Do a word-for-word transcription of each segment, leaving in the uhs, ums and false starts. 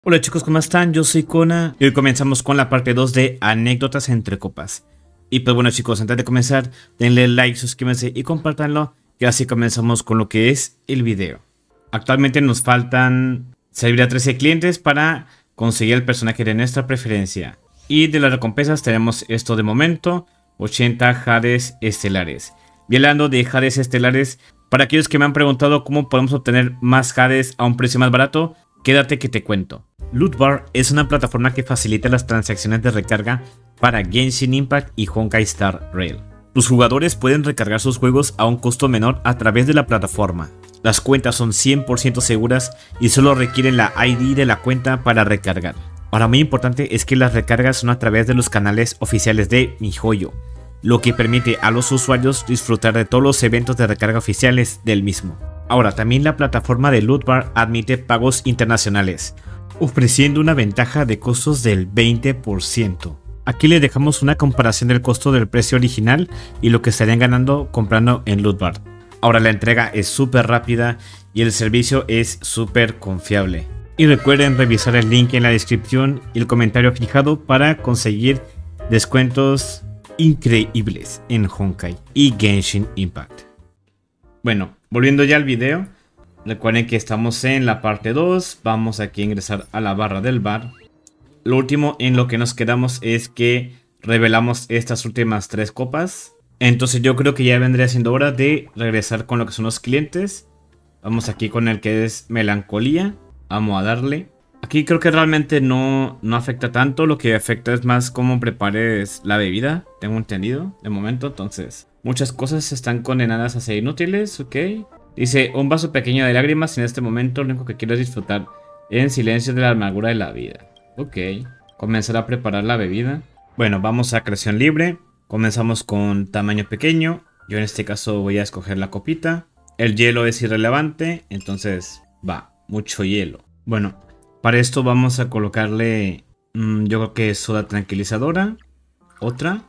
Hola chicos, ¿cómo están? Yo soy Kona y hoy comenzamos con la parte dos de anécdotas entre copas. Y pues bueno chicos, antes de comenzar, denle like, suscríbanse y compártanlo, que así comenzamos con lo que es el video. Actualmente nos faltan servir a trece clientes para conseguir el personaje de nuestra preferencia. Y de las recompensas tenemos esto de momento, ochenta jades estelares. Y hablando de jades estelares, para aquellos que me han preguntado cómo podemos obtener más jades a un precio más barato, quédate que te cuento. Lootbar es una plataforma que facilita las transacciones de recarga para Genshin Impact y Honkai Star Rail. Los jugadores pueden recargar sus juegos a un costo menor a través de la plataforma. Las cuentas son cien por ciento seguras y solo requieren la I D de la cuenta para recargar. Ahora, muy importante es que las recargas son a través de los canales oficiales de MiHoYo, lo que permite a los usuarios disfrutar de todos los eventos de recarga oficiales del mismo. Ahora, también la plataforma de Lootbar admite pagos internacionales, ofreciendo una ventaja de costos del veinte por ciento. Aquí les dejamos una comparación del costo del precio original y lo que estarían ganando comprando en Lootbar. Ahora, la entrega es súper rápida y el servicio es súper confiable. Y recuerden revisar el link en la descripción y el comentario fijado para conseguir descuentos increíbles en Honkai y Genshin Impact. Bueno, volviendo ya al video, recuerden que estamos en la parte dos, vamos aquí a ingresar a la barra del bar. Lo último en lo que nos quedamos es que revelamos estas últimas tres copas. Entonces yo creo que ya vendría siendo hora de regresar con lo que son los clientes. Vamos aquí con el que es melancolía, vamos a darle. Aquí creo que realmente no, no afecta tanto, lo que afecta es más cómo prepares la bebida, tengo entendido de momento. Entonces muchas cosas están condenadas a ser inútiles, ok. Dice, un vaso pequeño de lágrimas en este momento, lo único que quiero es disfrutar en silencio de la amargura de la vida. Ok, comenzar a preparar la bebida. Bueno, vamos a creación libre, comenzamos con tamaño pequeño, yo en este caso voy a escoger la copita. El hielo es irrelevante, entonces va, mucho hielo. Bueno, para esto vamos a colocarle, mmm, yo creo que soda tranquilizadora, otra,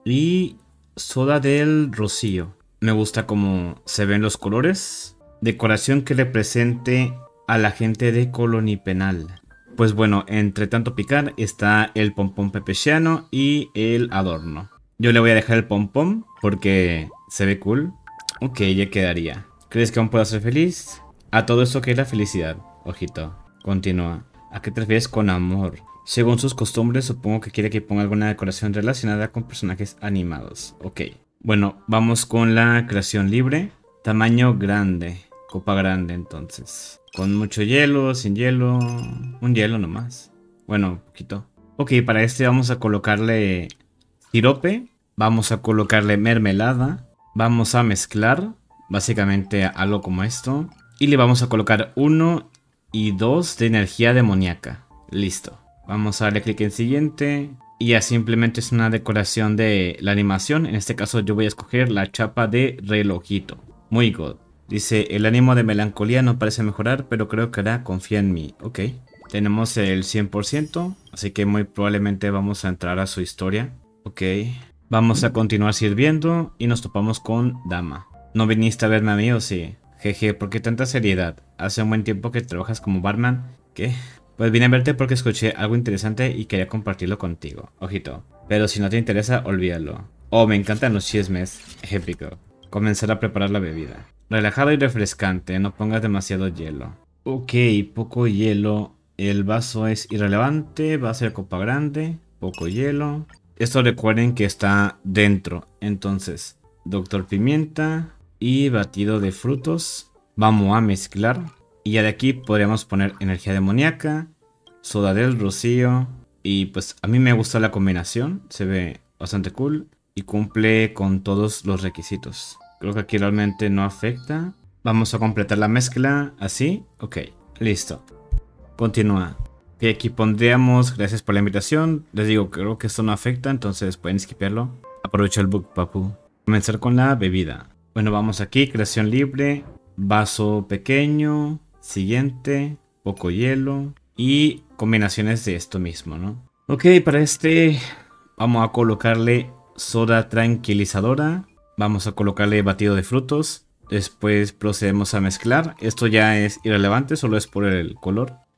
y soda del rocío. Me gusta cómo se ven los colores. Decoración que represente a la gente de Colonipenal. Pues bueno, entre tanto picar está el pompón pepeciano y el adorno. Yo le voy a dejar el pompón porque se ve cool. Ok, ya quedaría. ¿Crees que aún puedo ser feliz? A todo esto que es la felicidad. Ojito, continúa. ¿A qué te refieres con amor? Según sus costumbres, supongo que quiere que ponga alguna decoración relacionada con personajes animados. Ok. Bueno, vamos con la creación libre. Tamaño grande. Copa grande entonces. Con mucho hielo, sin hielo. Un hielo nomás. Bueno, un poquito. Ok, para este vamos a colocarle sirope. Vamos a colocarle mermelada. Vamos a mezclar. Básicamente algo como esto. Y le vamos a colocar uno y dos de energía demoníaca. Listo. Vamos a darle clic en siguiente. Y ya simplemente es una decoración de la animación. En este caso yo voy a escoger la chapa de relojito. Muy good. Dice, el ánimo de melancolía no parece mejorar, pero creo que hará, confía en mí. Ok. Tenemos el cien por ciento. Así que muy probablemente vamos a entrar a su historia. Ok. Vamos a continuar sirviendo. Y nos topamos con dama. ¿No viniste a verme a mí o sí? Jeje, ¿por qué tanta seriedad? Hace un buen tiempo que trabajas como barman. ¿Qué? Pues vine a verte porque escuché algo interesante y quería compartirlo contigo. Ojito. Pero si no te interesa, olvídalo. Oh, me encantan los chismes. Épico. Comenzar a preparar la bebida. Relajado y refrescante. No pongas demasiado hielo. Ok, poco hielo. El vaso es irrelevante. Va a ser copa grande. Poco hielo. Esto recuerden que está dentro. Entonces, doctor Pimienta y batido de frutos. Vamos a mezclar. Y ya de aquí podríamos poner energía demoníaca, soda del rocío. Y pues a mí me gusta la combinación. Se ve bastante cool. Y cumple con todos los requisitos. Creo que aquí realmente no afecta. Vamos a completar la mezcla así. Ok, listo. Continúa. Y aquí pondríamos, gracias por la invitación. Les digo, creo que esto no afecta, entonces pueden skipearlo. Aprovecha el bug, papu. Comenzar con la bebida. Bueno, vamos aquí, creación libre. Vaso pequeño. Siguiente, poco hielo y combinaciones de esto mismo, ¿no? Ok, para este vamos a colocarle soda tranquilizadora. Vamos a colocarle batido de frutos. Después procedemos a mezclar. Esto ya es irrelevante, solo es por el color.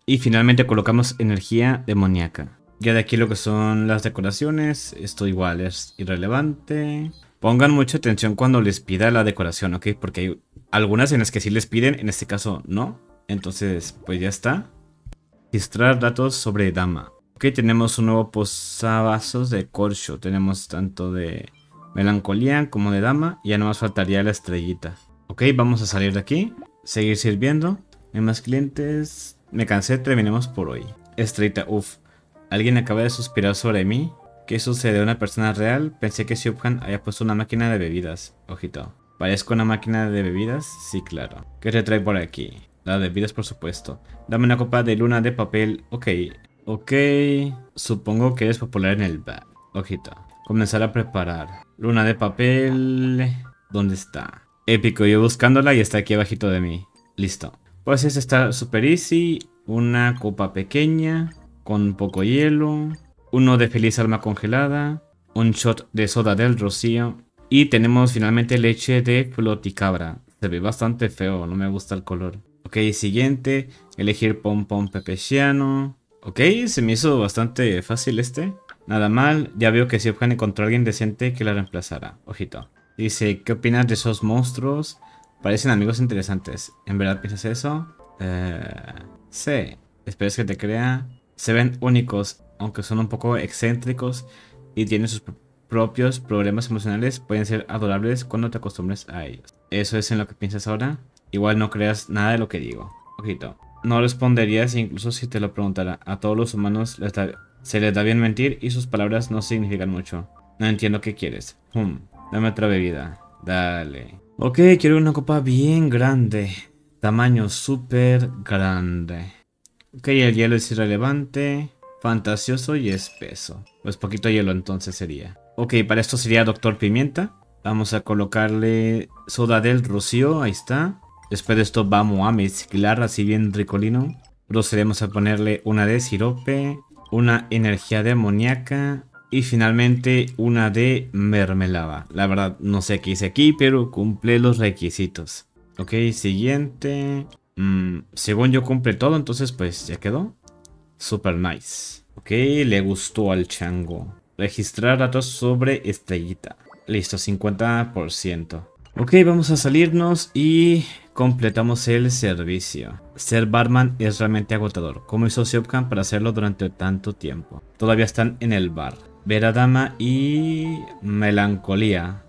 Y finalmente colocamos energía demoníaca. Ya de aquí lo que son las decoraciones, esto igual es irrelevante. Pongan mucha atención cuando les pida la decoración, ¿ok? Porque hay algunas en las que sí les piden, en este caso no. Entonces, pues ya está. Registrar datos sobre dama. Ok, tenemos un nuevo posavasos de corcho. Tenemos tanto de melancolía como de dama. Y ya no más faltaría la estrellita. Ok, vamos a salir de aquí. Seguir sirviendo. Hay más clientes. Me cansé, terminemos por hoy. Estrellita, uff. Alguien acaba de suspirar sobre mí. ¿Qué sucede? ¿Una persona real? Pensé que Siobhan había puesto una máquina de bebidas. Ojito. ¿Parezco una máquina de bebidas? Sí, claro. ¿Qué te trae por aquí? La de bebidas, por supuesto. Dame una copa de luna de papel. Ok. Ok. Supongo que eres popular en el bar. Ojito. Comenzar a preparar. Luna de papel. ¿Dónde está? Épico. Yo buscándola y está aquí abajito de mí. Listo. Pues es está super easy. Una copa pequeña. Con poco hielo. Uno de feliz alma congelada. Un shot de soda del rocío. Y tenemos finalmente leche de floticabra. Se ve bastante feo, no me gusta el color. Ok, siguiente. Elegir pom pom pepeciano. Ok, se me hizo bastante fácil este. Nada mal, ya veo que Siobhan encontró a alguien decente que la reemplazará. Ojito. Dice, ¿qué opinas de esos monstruos? Parecen amigos interesantes. ¿En verdad piensas eso? Eh, sí. Esperes que te crea. Se ven únicos, aunque son un poco excéntricos y tienen sus propios problemas emocionales, pueden ser adorables cuando te acostumbres a ellos. ¿Eso es en lo que piensas ahora? Igual no creas nada de lo que digo. Ojito. No responderías incluso si te lo preguntara. A todos los humanos les da, se les da bien mentir y sus palabras no significan mucho. No entiendo qué quieres. Hmm. Dame otra bebida. Dale. Ok, quiero una copa bien grande. Tamaño súper grande. Ok, el hielo es irrelevante, fantasioso y espeso. Pues poquito hielo entonces sería. Ok, para esto sería Doctor Pimienta. Vamos a colocarle soda del rocío, ahí está. Después de esto vamos a mezclar así bien ricolino. Procedemos a ponerle una de sirope, una energía demoníaca y finalmente una de mermelada. La verdad no sé qué hice aquí, pero cumple los requisitos. Ok, siguiente... Mm, según yo cumple todo, entonces pues ya quedó. Super nice. Ok, le gustó al chango. Registrar datos sobre estrellita. Listo, cincuenta por ciento. Ok, vamos a salirnos y completamos el servicio. Ser barman es realmente agotador. ¿Cómo hizo Siobhan para hacerlo durante tanto tiempo? Todavía están en el bar. Ver a dama y melancolía.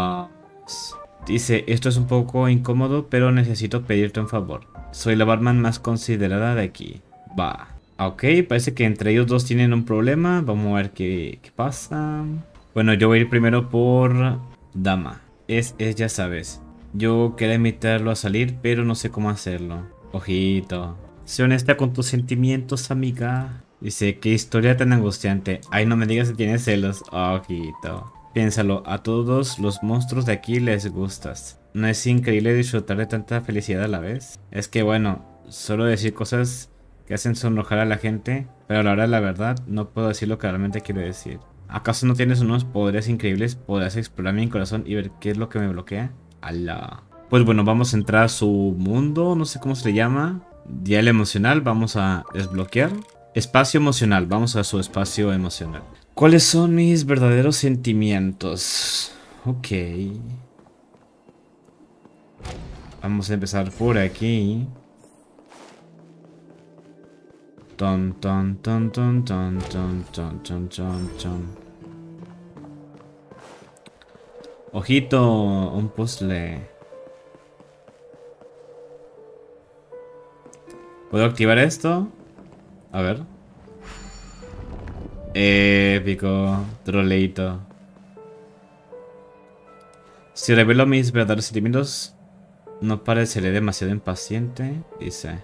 Vamos. Dice, esto es un poco incómodo, pero necesito pedirte un favor. Soy la barman más considerada de aquí. Va. Ok, parece que entre ellos dos tienen un problema. Vamos a ver qué, qué pasa. Bueno, yo voy a ir primero por dama. Es, es, ya sabes. Yo quería invitarlo a salir, pero no sé cómo hacerlo. Ojito. Sé honesta con tus sentimientos, amiga. Dice, qué historia tan angustiante. Ay, no me digas que tienes celos. Ojito. Piénsalo, a todos los monstruos de aquí les gustas. ¿No es increíble disfrutar de tanta felicidad a la vez? Es que bueno, solo decir cosas que hacen sonrojar a la gente, pero a la hora de la verdad no puedo decir lo que realmente quiero decir. ¿Acaso no tienes unos poderes increíbles? ¿Podrás explorar mi corazón y ver qué es lo que me bloquea? ¡Hala! Pues bueno, vamos a entrar a su mundo, no sé cómo se le llama. Dial emocional, vamos a desbloquear. Espacio emocional, vamos a su espacio emocional. ¿Cuáles son mis verdaderos sentimientos? Ok. Vamos a empezar por aquí. Ton, ton, ton, ton, ton, ton, ton, ton, ton, ton. Ojito, un puzzle. ¿Puedo activar esto? A ver. Épico, troleito. Si revelo mis verdaderos sentimientos, no pareceré demasiado impaciente, dice.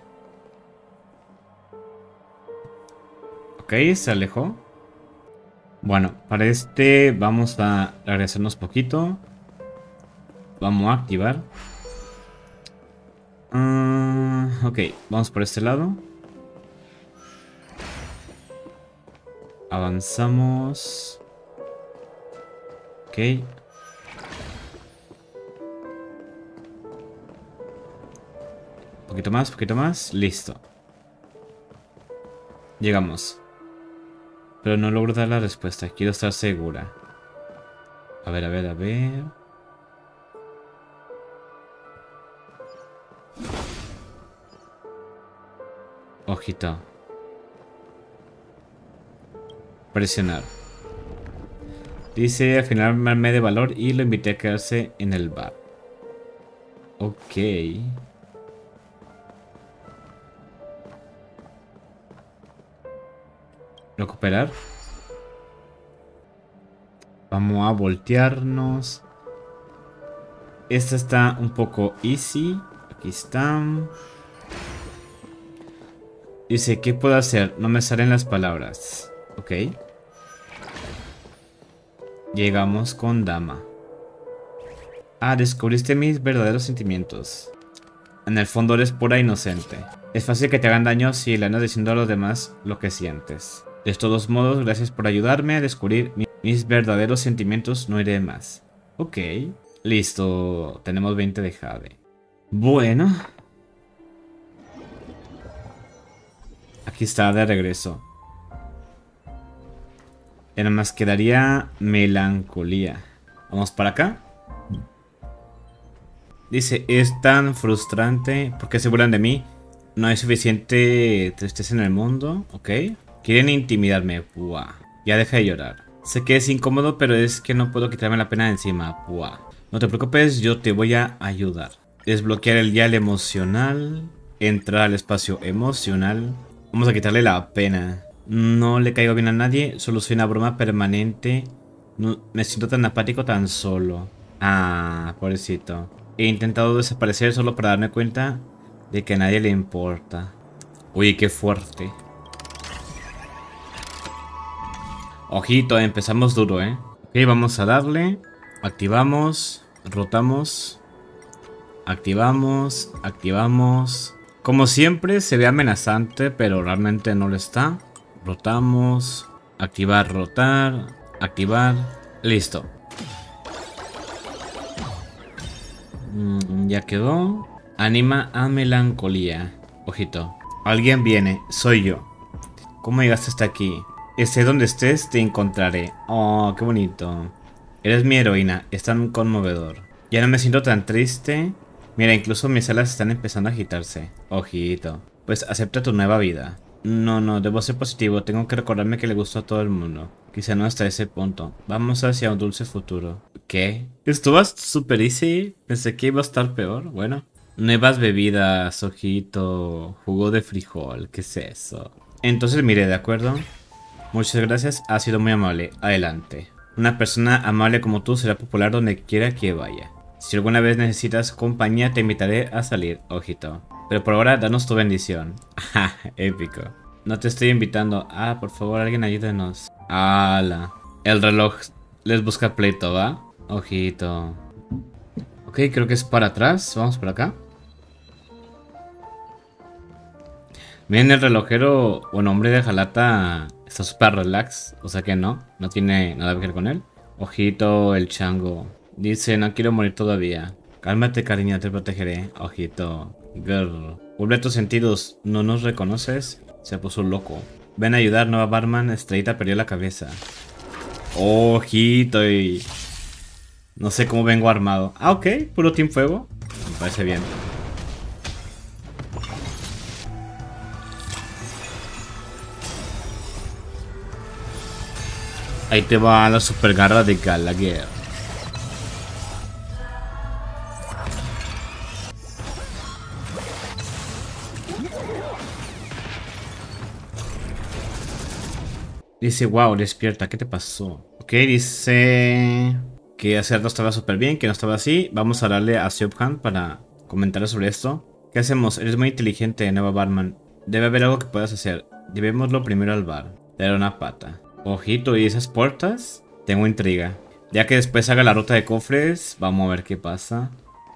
Ok, se alejó. Bueno, para este vamos a regresarnos poquito. Vamos a activar. Uh, ok, vamos por este lado. Avanzamos. Ok. Poquito más, poquito más. Listo. Llegamos. Pero no logro dar la respuesta. Quiero estar segura. A ver, a ver, a ver. Ojito. Presionar. Dice, al final me armé de valor y lo invité a quedarse en el bar. Ok. Recuperar. Vamos a voltearnos. Esta está un poco easy. Aquí está. Dice, ¿qué puedo hacer? No me salen las palabras. Ok. Llegamos con dama. Ah, descubriste mis verdaderos sentimientos. En el fondo eres pura inocente. Es fácil que te hagan daño si le andas diciendo a los demás lo que sientes. De todos modos, gracias por ayudarme a descubrir mi mis verdaderos sentimientos. No iré más. Ok. Listo. Tenemos veinte de jade. Bueno. Aquí está de regreso. Y nada más quedaría melancolía. Vamos para acá. Dice, es tan frustrante. ¿Por qué se burlan de mí? No hay suficiente tristeza en el mundo. Ok. Quieren intimidarme. Buah. Ya deja de llorar. Sé que es incómodo, pero es que no puedo quitarme la pena de encima. Buah. No te preocupes, yo te voy a ayudar. Desbloquear el dial emocional. Entrar al espacio emocional. Vamos a quitarle la pena. No le caigo bien a nadie, solo soy una broma permanente. No, me siento tan apático tan solo. Ah, pobrecito. He intentado desaparecer solo para darme cuenta de que a nadie le importa. Uy, qué fuerte. Ojito, empezamos duro, ¿eh? Ok, vamos a darle. Activamos. Rotamos. Activamos. Activamos. Como siempre se ve amenazante, pero realmente no lo está. Rotamos. Activar, rotar. Activar. Listo. Mm, ya quedó. Anima a melancolía. Ojito. Alguien viene. Soy yo. ¿Cómo llegaste hasta aquí? Esté donde estés, te encontraré. Oh, qué bonito. Eres mi heroína. Es tan conmovedor. Ya no me siento tan triste. Mira, incluso mis alas están empezando a agitarse. Ojito. Pues acepta tu nueva vida. No, no, debo ser positivo. Tengo que recordarme que le gustó a todo el mundo. Quizá no hasta ese punto. Vamos hacia un dulce futuro. ¿Qué? Estuvo súper easy. Pensé que iba a estar peor. Bueno. Nuevas bebidas, ojito. Jugo de frijol. ¿Qué es eso? Entonces mire, ¿de acuerdo? Muchas gracias. Ha sido muy amable. Adelante. Una persona amable como tú será popular donde quiera que vaya. Si alguna vez necesitas compañía, te invitaré a salir, ojito. Pero por ahora, danos tu bendición. Ja, épico. No te estoy invitando. Ah, por favor, alguien ayúdenos. ¡Hala! El reloj les busca pleito, ¿va? Ojito. Ok, creo que es para atrás. Vamos por acá. Miren, el relojero, bueno, hombre de Jalata está súper relax. O sea que no, no tiene nada que ver con él. Ojito, el chango. Dice, no quiero morir todavía. Cálmate, cariño, te protegeré. Ojito. Girl. Vuelve a tus sentidos. ¿No nos reconoces? Se puso loco. Ven a ayudar, nueva barman. Estrellita perdió la cabeza. Ojito. Y... no sé cómo vengo armado. Ah, ok. Puro team fuego. Me parece bien. Ahí te va la super garra de Gallagher. Dice, wow, despierta, ¿qué te pasó? Ok, dice que hace rato estaba súper bien, que no estaba así. Vamos a darle a Siobhan para comentar sobre esto. ¿Qué hacemos? Eres muy inteligente, nueva barman. Debe haber algo que puedas hacer. Llevémoslo primero al bar. Le daré una pata. Ojito, ¿y esas puertas? Tengo intriga. Ya que después haga la ruta de cofres, vamos a ver qué pasa.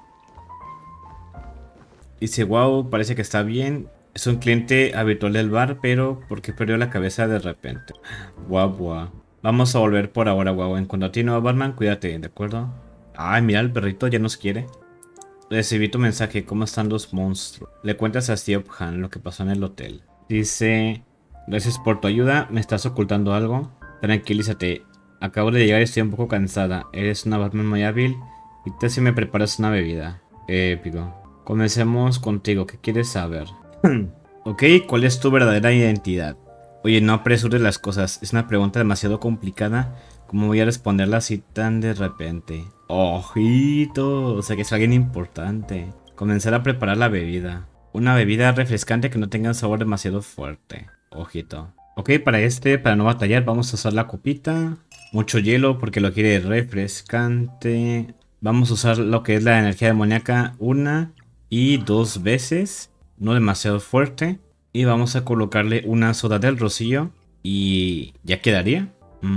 Dice, wow, parece que está bien. Es un cliente habitual del bar, pero ¿por qué perdió la cabeza de repente? Guau, guau. Vamos a volver por ahora, guau. En cuanto a ti, nueva barman, cuídate, ¿de acuerdo? Ay, mira, el perrito ya nos quiere. Recibí tu mensaje, ¿cómo están los monstruos? Le cuentas a Siobhan lo que pasó en el hotel. Dice, Gracias por tu ayuda. ¿Me estás ocultando algo? Tranquilízate. Acabo de llegar y estoy un poco cansada. Eres una barman muy hábil. ¿Y te si me preparas una bebida? Épico. Comencemos contigo. ¿Qué quieres saber? Ok, ¿cuál es tu verdadera identidad? Oye, no apresures las cosas. Es una pregunta demasiado complicada. ¿Cómo voy a responderla así tan de repente? Ojito. O sea que es alguien importante. Comenzar a preparar la bebida. Una bebida refrescante que no tenga un sabor demasiado fuerte. Ojito. Ok, para este, para no batallar, vamos a usar la copita. Mucho hielo porque lo quiere refrescante. Vamos a usar lo que es la energía demoníaca una y dos veces. No demasiado fuerte. Y vamos a colocarle una soda del rocío. Y ya quedaría.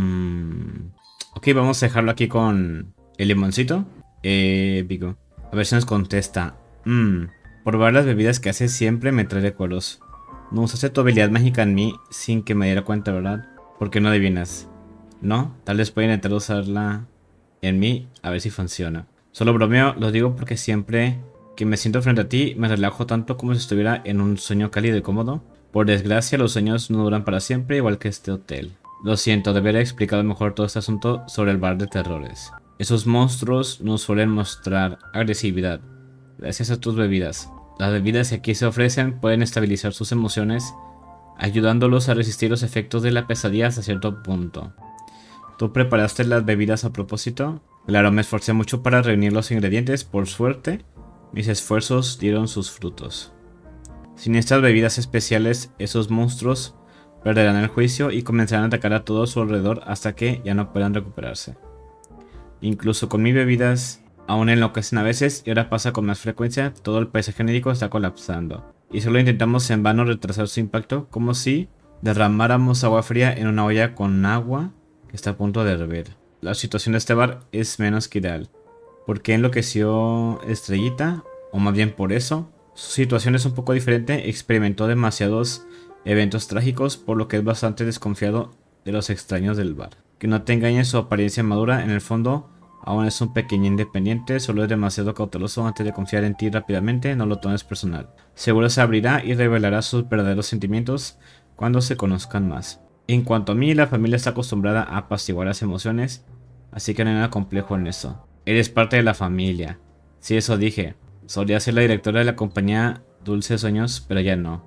Mm. Ok, vamos a dejarlo aquí con el limoncito. Épico. A ver si nos contesta. Mmm. Probar las bebidas que hace siempre me trae recuerdos. No usaste tu habilidad mágica en mí sin que me diera cuenta, ¿verdad? ¿Por qué no adivinas? No, tal vez pueda intentar usarla en mí a ver si funciona. Solo bromeo, lo digo porque siempre que me siento frente a ti me relajo tanto como si estuviera en un sueño cálido y cómodo. Por desgracia, los sueños no duran para siempre, igual que este hotel. Lo siento, debería haber explicado mejor todo este asunto sobre el bar de terrores. Esos monstruos nos suelen mostrar agresividad. Gracias a tus bebidas. Las bebidas que aquí se ofrecen pueden estabilizar sus emociones, ayudándolos a resistir los efectos de la pesadilla hasta cierto punto. ¿Tú preparaste las bebidas a propósito? Claro, me esforcé mucho para reunir los ingredientes. Por suerte, mis esfuerzos dieron sus frutos. Sin estas bebidas especiales, esos monstruos perderán el juicio y comenzarán a atacar a todo su alrededor hasta que ya no puedan recuperarse. Incluso con mis bebidas aún enloquecen a veces y ahora pasa con más frecuencia. Todo el paisaje genérico está colapsando. Y solo intentamos en vano retrasar su impacto, como si derramáramos agua fría en una olla con agua que está a punto de hervir. La situación de este bar es menos que ideal. ¿Por qué enloqueció Estrellita? O más bien por eso. Su situación es un poco diferente. Experimentó demasiados eventos trágicos, por lo que es bastante desconfiado de los extraños del bar. Que no te engañe su apariencia madura, en el fondo aún es un pequeño independiente, solo es demasiado cauteloso antes de confiar en ti rápidamente, no lo tomes personal. Seguro se abrirá y revelará sus verdaderos sentimientos cuando se conozcan más. En cuanto a mí, la familia está acostumbrada a apaciguar las emociones, así que no hay nada complejo en eso. Eres parte de la familia. Sí, eso dije. Solía ser la directora de la compañía Dulces Sueños, pero ya no.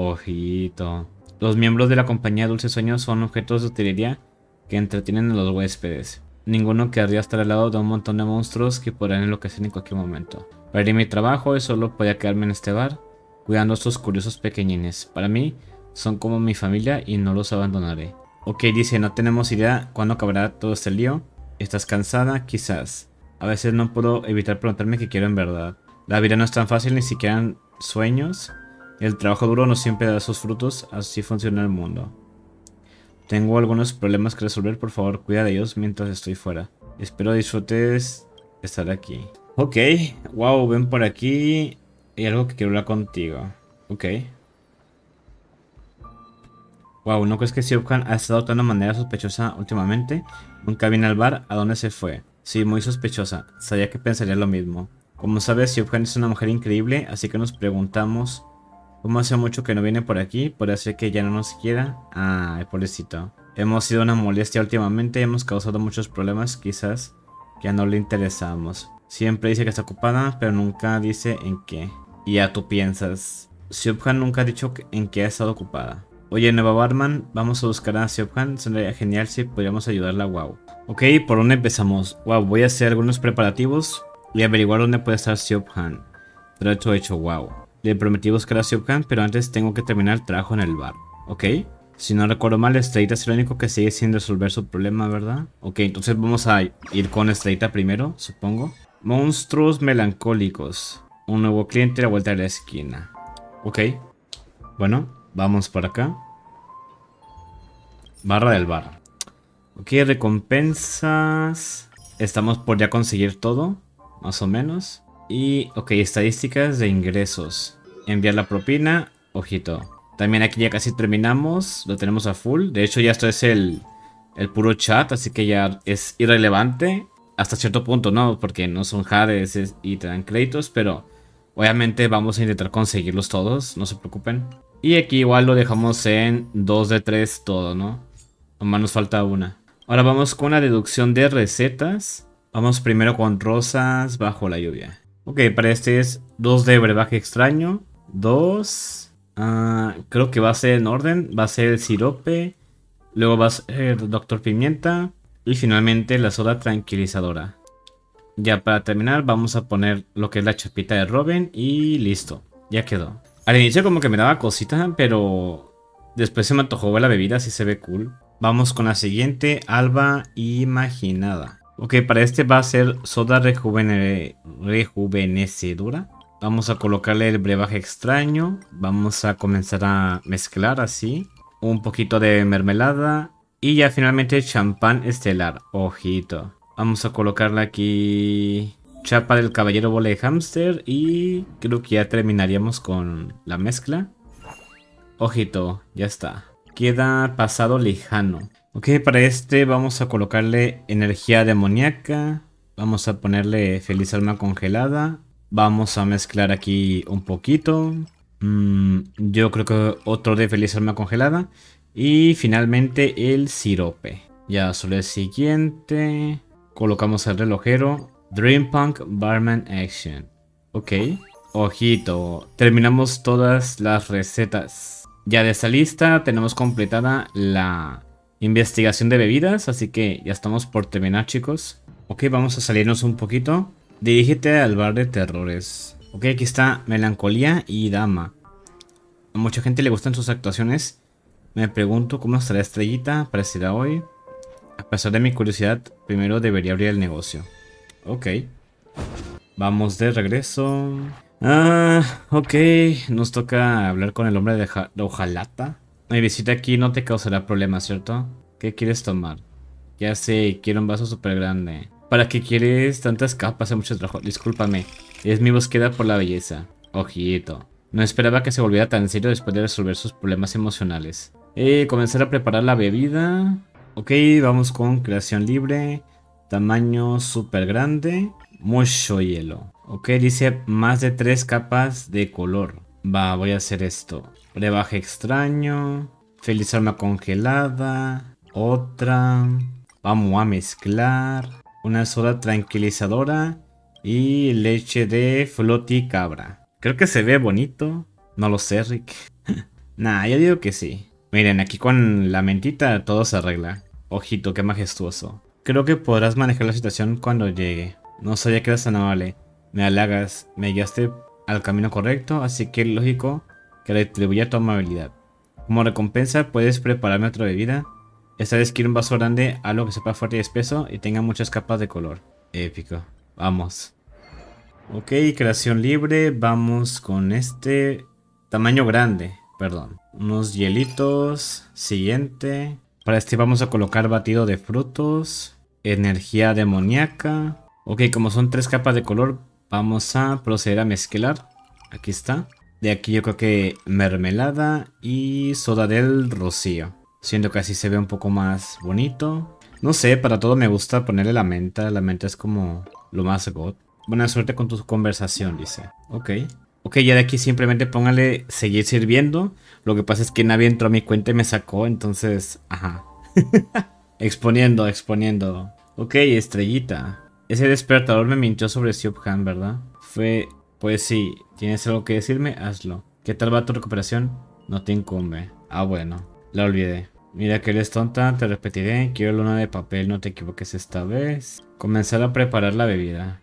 Ojito. Los miembros de la compañía Dulces Sueños son objetos de utilería que entretienen a los huéspedes. Ninguno querría estar al lado de un montón de monstruos que podrán enloquecer en cualquier momento. Perdí mi trabajo y solo podía quedarme en este bar, cuidando a estos curiosos pequeñines. Para mí, son como mi familia y no los abandonaré. Ok, dice, no tenemos idea cuándo acabará todo este lío. ¿Estás cansada? Quizás. A veces no puedo evitar preguntarme qué quiero en verdad. La vida no es tan fácil, ni siquiera en sueños. El trabajo duro no siempre da sus frutos, así funciona el mundo. Tengo algunos problemas que resolver, por favor cuida de ellos mientras estoy fuera. Espero disfrutes estar aquí. Ok, wow, ven por aquí. Hay algo que quiero hablar contigo. Ok. Wow, ¿no crees que Siobhan ha estado de una manera sospechosa últimamente? Nunca viene al bar. ¿A dónde se fue? Sí, muy sospechosa. Sabía que pensaría lo mismo. Como sabes, Siobhan es una mujer increíble, así que nos preguntamos cómo hace mucho que no viene por aquí. Puede ser que ya no nos quiera. Ay, pobrecito. Hemos sido una molestia últimamente y hemos causado muchos problemas. Quizás ya no le interesamos. Siempre dice que está ocupada, pero nunca dice en qué. Y ya tú piensas. Siobhan nunca ha dicho en qué ha estado ocupada. Oye, nueva barman, vamos a buscar a Siobhan. Sería genial si podríamos ayudarla. Wow. Ok, ¿por dónde empezamos? Wow, voy a hacer algunos preparativos y averiguar dónde puede estar Siobhan. Trato hecho, wow. Le prometí buscar a Siobhan, pero antes tengo que terminar el trabajo en el bar. Ok. Si no recuerdo mal, Estrellita es el único que sigue sin resolver su problema, ¿verdad? Ok, entonces vamos a ir con Estrellita primero, supongo. Monstruos melancólicos. Un nuevo cliente a la vuelta de la esquina. Ok. Bueno, vamos por acá. Barra del bar. Ok, recompensas. Estamos por ya conseguir todo, más o menos. Y, ok, estadísticas de ingresos. Enviar la propina. Ojito. También aquí ya casi terminamos. Lo tenemos a full. De hecho ya esto es el, el puro chat. Así que ya es irrelevante. Hasta cierto punto, ¿no? Porque no son Hades y te dan créditos. Pero obviamente vamos a intentar conseguirlos todos. No se preocupen. Y aquí igual lo dejamos en dos de tres todo, ¿no? Nomás nos falta una. Ahora vamos con la deducción de recetas. Vamos primero con rosas bajo la lluvia. Ok, para este es dos de brebaje extraño. dos. Uh, creo que va a ser en orden. Va a ser el sirope. Luego va a ser Doctor Pimienta. Y finalmente la soda tranquilizadora. Ya para terminar vamos a poner lo que es la chapita de Robin. Y listo, ya quedó. Al inicio como que me daba cosita, pero después se me antojó ver la bebida, así se ve cool. Vamos con la siguiente, Alba Imaginada. Ok, para este va a ser soda rejuvene rejuvenecedora. Vamos a colocarle el brebaje extraño. Vamos a comenzar a mezclar así. Un poquito de mermelada. Y ya finalmente champán estelar. Ojito. Vamos a colocarle aquí chapa del caballero bola de hámster. Y creo que ya terminaríamos con la mezcla. Ojito, ya está. Queda pasado lejano. Ok, para este vamos a colocarle energía demoníaca. Vamos a ponerle feliz alma congelada. Vamos a mezclar aquí un poquito. Mm, yo creo que otro de feliz alma congelada. Y finalmente el sirope. Ya solo el siguiente. Colocamos el relojero. Dream Punk Barman Action. Ok. Ojito. Terminamos todas las recetas. Ya de esta lista tenemos completada la investigación de bebidas. Así que ya estamos por terminar, chicos. Ok, vamos a salirnos un poquito. Dirígete al bar de terrores. Ok, aquí está Melancolía y Dama. A mucha gente le gustan sus actuaciones. Me pregunto cómo estará Estrellita. Aparecerá hoy. A pesar de mi curiosidad, primero debería abrir el negocio. Ok. Vamos de regreso. Ah, ok. Nos toca hablar con el hombre de, de hojalata. Mi visita aquí no te causará problemas, ¿cierto? ¿Qué quieres tomar? Ya sé, quiero un vaso súper grande. ¿Para qué quieres tantas capas? Hace mucho trabajo. Discúlpame. Es mi búsqueda por la belleza. Ojito. No esperaba que se volviera tan serio después de resolver sus problemas emocionales. Eh, comenzar a preparar la bebida. Ok, vamos con creación libre. Tamaño súper grande. Mucho hielo. Ok, dice más de tres capas de color. Va, voy a hacer esto. Brebaje extraño. Feliz alma congelada. Otra. Vamos a mezclar. Una soda tranquilizadora. Y leche de floticabra. Creo que se ve bonito. No lo sé, Rick. Nah, yo digo que sí. Miren, aquí con la mentita todo se arregla. Ojito, qué majestuoso. Creo que podrás manejar la situación cuando llegue. No sabía que eras tan amable. Me halagas, me guiaste al camino correcto, así que es lógico que retribuya tu amabilidad. Como recompensa, puedes prepararme otra bebida. Esta vez quiero un vaso grande, algo que sepa fuerte y espeso y tenga muchas capas de color. Épico. Vamos. Ok, creación libre. Vamos con este tamaño grande. Perdón. Unos hielitos. Siguiente. Para este vamos a colocar batido de frutos. Energía demoníaca. Ok, como son tres capas de color, vamos a proceder a mezclar. Aquí está. De aquí yo creo que mermelada y soda del rocío. Siento que así se ve un poco más bonito. No sé, para todo me gusta ponerle la menta. La menta es como lo más god. Buena suerte con tu conversación, dice. Ok. Ok, ya de aquí simplemente póngale seguir sirviendo. Lo que pasa es que nadie entró a mi cuenta y me sacó, entonces... Ajá. exponiendo, exponiendo. Ok, estrellita. Ese despertador me mintió sobre Siobhan, ¿verdad? Fue... Pues sí, ¿tienes algo que decirme? Hazlo. ¿Qué tal va tu recuperación? No te incumbe. Ah, bueno. La olvidé. Mira que eres tonta, te repetiré. Quiero luna de papel, no te equivoques esta vez. Comenzar a preparar la bebida.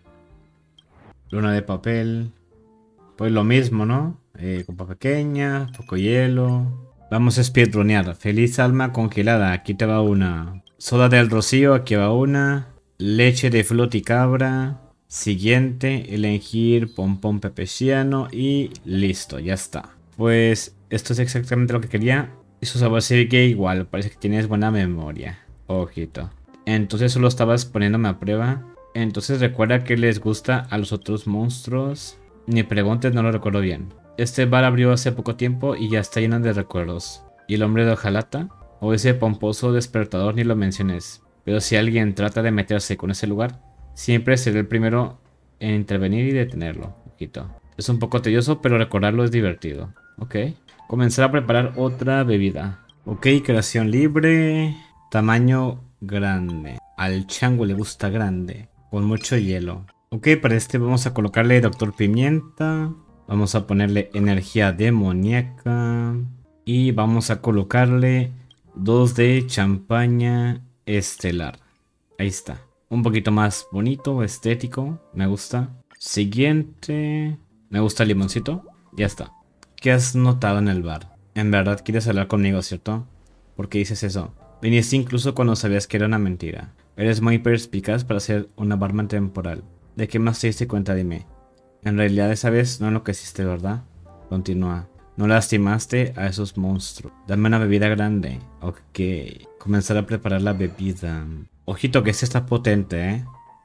Luna de papel. Pues lo mismo, ¿no? Eh, copa pequeña, poco hielo. Vamos a speedrunear. Feliz alma congelada, aquí te va una. Soda del rocío, aquí va una. Leche de floticabra. Siguiente, elegir pompón pepeciano y listo, ya está. Pues esto es exactamente lo que quería. Y su sabor sigue igual, parece que tienes buena memoria. Ojito. Entonces solo estabas poniéndome a prueba. Entonces recuerda que les gusta a los otros monstruos. Ni preguntes, no lo recuerdo bien. Este bar abrió hace poco tiempo y ya está lleno de recuerdos. ¿Y el hombre de hojalata? O ese pomposo despertador ni lo menciones. Pero si alguien trata de meterse con ese lugar, siempre seré el primero en intervenir y detenerlo. Ojito. Es un poco tedioso, pero recordarlo es divertido. Ok. Comenzar a preparar otra bebida. Ok, creación libre. Tamaño grande. Al chango le gusta grande. Con mucho hielo. Ok, para este vamos a colocarle Doctor Pimienta. Vamos a ponerle energía demoníaca. Y vamos a colocarle dos de champaña estelar. Ahí está. Un poquito más bonito, estético. Me gusta. Siguiente. Me gusta el limoncito. Ya está. ¿Qué has notado en el bar? En verdad quieres hablar conmigo, ¿cierto? ¿Por qué dices eso? Viniste incluso cuando sabías que era una mentira. Eres muy perspicaz para ser una barman temporal. ¿De qué más te diste cuenta? Dime. En realidad esa vez no enloqueciste, ¿verdad? Continúa. No lastimaste a esos monstruos. Dame una bebida grande. Ok. Comenzar a preparar la bebida. Ojito que este está potente, ¿eh?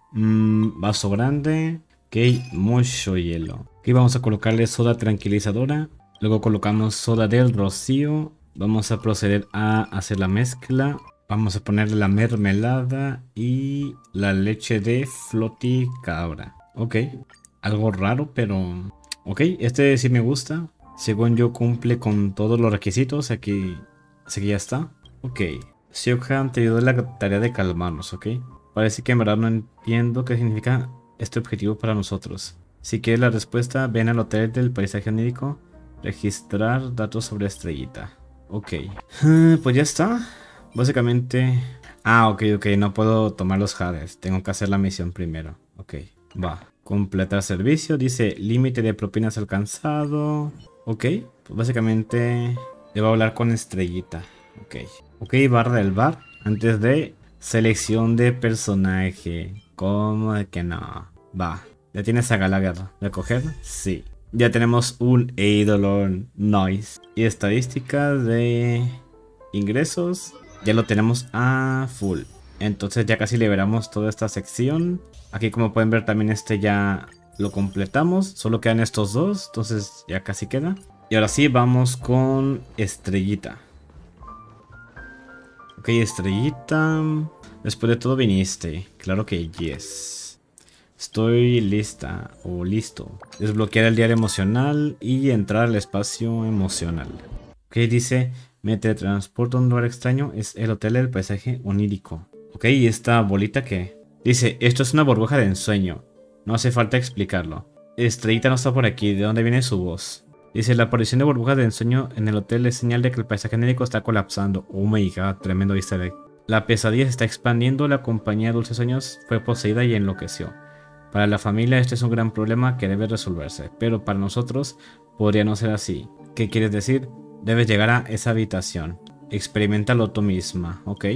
Mmm, vaso grande. Ok, mucho hielo. Aquí vamos a colocarle soda tranquilizadora. Luego colocamos soda del rocío. Vamos a proceder a hacer la mezcla. Vamos a ponerle la mermelada y la leche de floticabra. Ok. Algo raro, pero... Ok, este sí me gusta. Según yo cumple con todos los requisitos. Aquí, así que ya está. Ok. Siokhan te ayudó en la tarea de calmarnos, ok. Parece que en verdad no entiendo qué significa este objetivo para nosotros. Si quieres la respuesta, ven al hotel del paisaje onírico. Registrar datos sobre Estrellita. Ok. Uh, pues ya está. Básicamente... Ah, ok, ok. No puedo tomar los jades. Tengo que hacer la misión primero. Ok, va. Completar servicio. Dice límite de propinas alcanzado. Ok. Pues básicamente... Debo hablar con Estrellita. Ok. Ok, barra del bar. Antes de... Selección de personaje. ¿Cómo de que no? Va. ¿Ya tienes a Gallagher? ¿Recoger? Sí. Ya tenemos un Eidolon. Nice. Y estadísticas de ingresos. Ya lo tenemos a full. Entonces ya casi liberamos toda esta sección. Aquí como pueden ver también este ya lo completamos. Solo quedan estos dos. Entonces ya casi queda. Y ahora sí vamos con Estrellita. Ok, Estrellita. Después de todo viniste. Claro que yes. Estoy lista o listo. Desbloquear el diario emocional y entrar al espacio emocional. Ok, dice, me teletransporto a un lugar extraño. Es el hotel del paisaje onírico. Ok, ¿y esta bolita qué? Dice, esto es una burbuja de ensueño. No hace falta explicarlo. Estrellita no está por aquí. ¿De dónde viene su voz? Dice, la aparición de burbujas de ensueño en el hotel es señal de que el paisaje onírico está colapsando. Oh my god, tremendo easter egg. La pesadilla se está expandiendo. La compañía de Dulces Sueños fue poseída y enloqueció. Para la familia este es un gran problema que debe resolverse, pero para nosotros podría no ser así. ¿Qué quieres decir? Debes llegar a esa habitación. Experimentalo tú misma, ¿ok?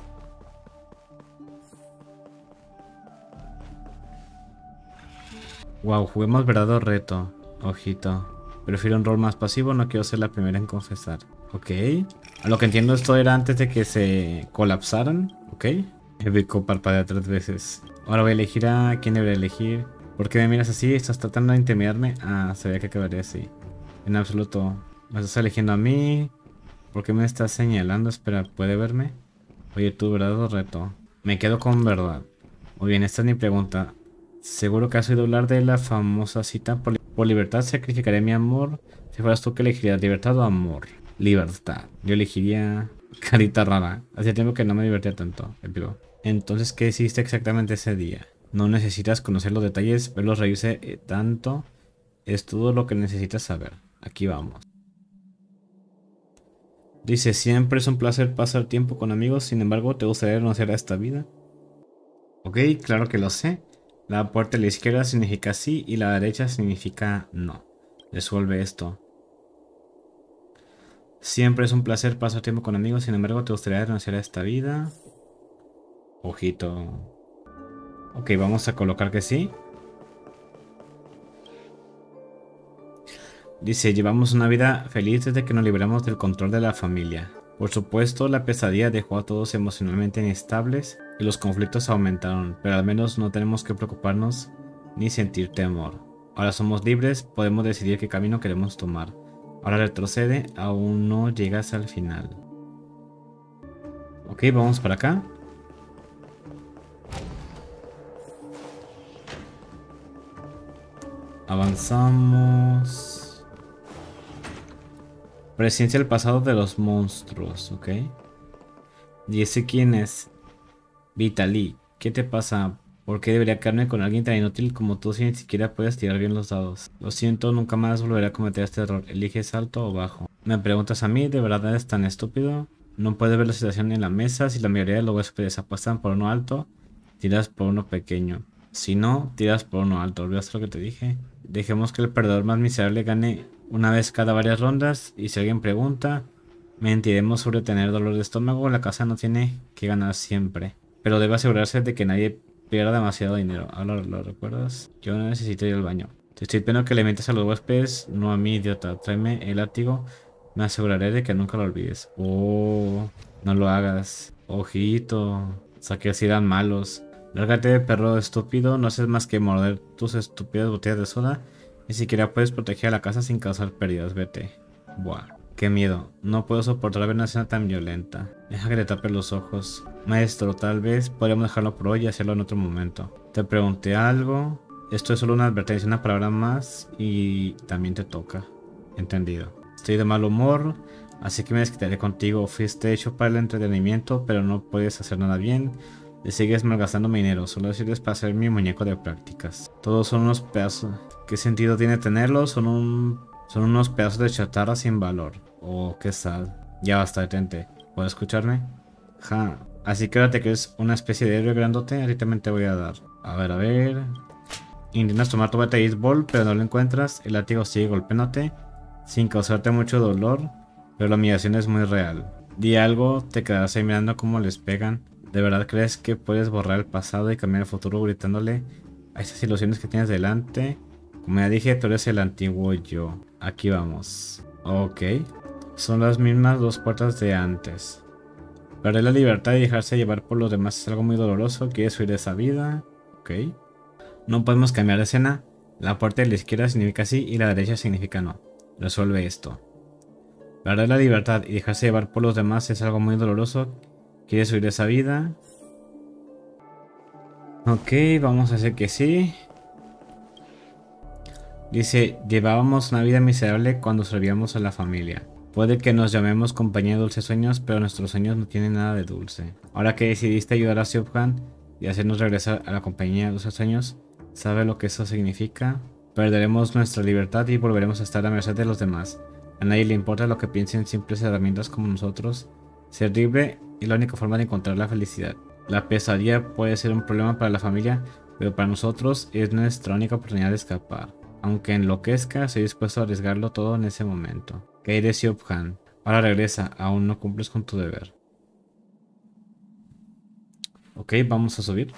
Wow, juguemos verdadero reto. Ojito. Prefiero un rol más pasivo, no quiero ser la primera en confesar. Ok. A lo que entiendo esto era antes de que se colapsaran. Ok. Evico parpadea tres veces. Ahora voy a elegir a quién debería elegir. ¿Por qué me miras así? ¿Estás tratando de intimidarme? Ah, sabía que acabaría así. En absoluto. ¿Me estás eligiendo a mí? ¿Por qué me estás señalando? Espera, ¿puede verme? Oye, tú, verdadero reto. Me quedo con verdad. Muy bien, esta es mi pregunta. Seguro que has oído hablar de la famosa cita por, li por libertad sacrificaré mi amor. Si fueras tú, ¿qué elegirías? ¿Libertad o amor? Libertad. Yo elegiría... Carita rara. Hacía tiempo que no me divertía tanto. Épico. Entonces, ¿qué hiciste exactamente ese día? No necesitas conocer los detalles, verlos reírse eh, tanto. Es todo lo que necesitas saber. Aquí vamos. Dice, siempre es un placer pasar tiempo con amigos, sin embargo, ¿te gustaría renunciar a esta vida? Ok, claro que lo sé. La puerta a la izquierda significa sí y la derecha significa no. Resuelve esto. Siempre es un placer pasar tiempo con amigos, sin embargo, ¿te gustaría renunciar a esta vida? Ojito. Ok, vamos a colocar que sí. Dice, llevamos una vida feliz desde que nos liberamos del control de la familia. Por supuesto, la pesadilla dejó a todos emocionalmente inestables y los conflictos aumentaron, pero al menos no tenemos que preocuparnos ni sentir temor. Ahora somos libres, podemos decidir qué camino queremos tomar. Ahora retrocede, aún no llegas al final. Ok, vamos para acá. Avanzamos. Presencia del pasado de los monstruos, ok. ¿Y ese quién es? Vitaly, ¿qué te pasa? ¿Por qué debería quedarme con alguien tan inútil como tú si ni siquiera puedes tirar bien los dados? Lo siento, nunca más volveré a cometer este error. ¿Eliges alto o bajo? ¿Me preguntas a mí? ¿De verdad eres tan estúpido? No puedes ver la situación en la mesa. Si la mayoría de los huéspedes apuestan por uno alto, tiras por uno pequeño. Si no, tiras por uno alto. ¿Olvidaste lo que te dije? Dejemos que el perdedor más miserable gane una vez cada varias rondas. Y si alguien pregunta, mentiremos sobre tener dolor de estómago. La casa no tiene que ganar siempre, pero debe asegurarse de que nadie pierda demasiado dinero. Ahora lo recuerdas. Yo no necesito ir al baño. Te estoy pidiendo que le mientes a los huéspedes, no a mí, idiota. Tráeme el látigo. Me aseguraré de que nunca lo olvides. Oh, no lo hagas. Ojito. O sea, que así eran malos. Lárgate, perro estúpido. No haces más que morder tus estúpidas botellas de soda. Ni siquiera puedes proteger a la casa sin causar pérdidas. Vete. Buah. Qué miedo. No puedo soportar ver una escena tan violenta. Deja que te tape los ojos. Maestro, tal vez podríamos dejarlo por hoy y hacerlo en otro momento. Te pregunté algo. Esto es solo una advertencia, una palabra más y también te toca. Entendido. Estoy de mal humor, así que me desquitaré contigo. Fuiste hecho para el entretenimiento, pero no puedes hacer nada bien. Le sigues malgastando mi dinero. Solo sirves para ser mi muñeco de prácticas. Todos son unos pedazos. ¿Qué sentido tiene tenerlos? Son un... Son unos pedazos de chatarra sin valor. Oh, qué sad. Ya basta, detente. ¿Puedes escucharme? Ja. Así que ahora te crees una especie de héroe grandote. A ti también te voy a dar. A ver, a ver. Intentas tomar tu bate de béisbol, pero no lo encuentras. El látigo sigue golpeándote sin causarte mucho dolor, pero la humillación es muy real. Di algo, te quedarás ahí mirando cómo les pegan. ¿De verdad crees que puedes borrar el pasado y cambiar el futuro gritándole a esas ilusiones que tienes delante? Como ya dije, tú eres el antiguo yo. Aquí vamos. Ok. Son las mismas dos puertas de antes. Perder la libertad y dejarse llevar por los demás es algo muy doloroso. ¿Quieres huir de esa vida? Ok. No podemos cambiar de escena. La puerta de la izquierda significa sí y la derecha significa no. Resuelve esto. Perder la libertad y dejarse llevar por los demás es algo muy doloroso. ¿Quieres huir de esa vida? Ok, vamos a hacer que sí. Dice, llevábamos una vida miserable cuando servíamos a la familia. Puede que nos llamemos compañía de dulces sueños, pero nuestros sueños no tienen nada de dulce. Ahora que decidiste ayudar a Siobhan y hacernos regresar a la compañía de dulces sueños, ¿sabe lo que eso significa? Perderemos nuestra libertad y volveremos a estar a merced de los demás. A nadie le importa lo que piensen simples herramientas como nosotros. Ser libre es la única forma de encontrar la felicidad. La pesadilla puede ser un problema para la familia, pero para nosotros es nuestra única oportunidad de escapar. Aunque enloquezca, estoy dispuesto a arriesgarlo todo en ese momento. Kaede Siobhan, ahora regresa, aún no cumples con tu deber. Ok, vamos a subir.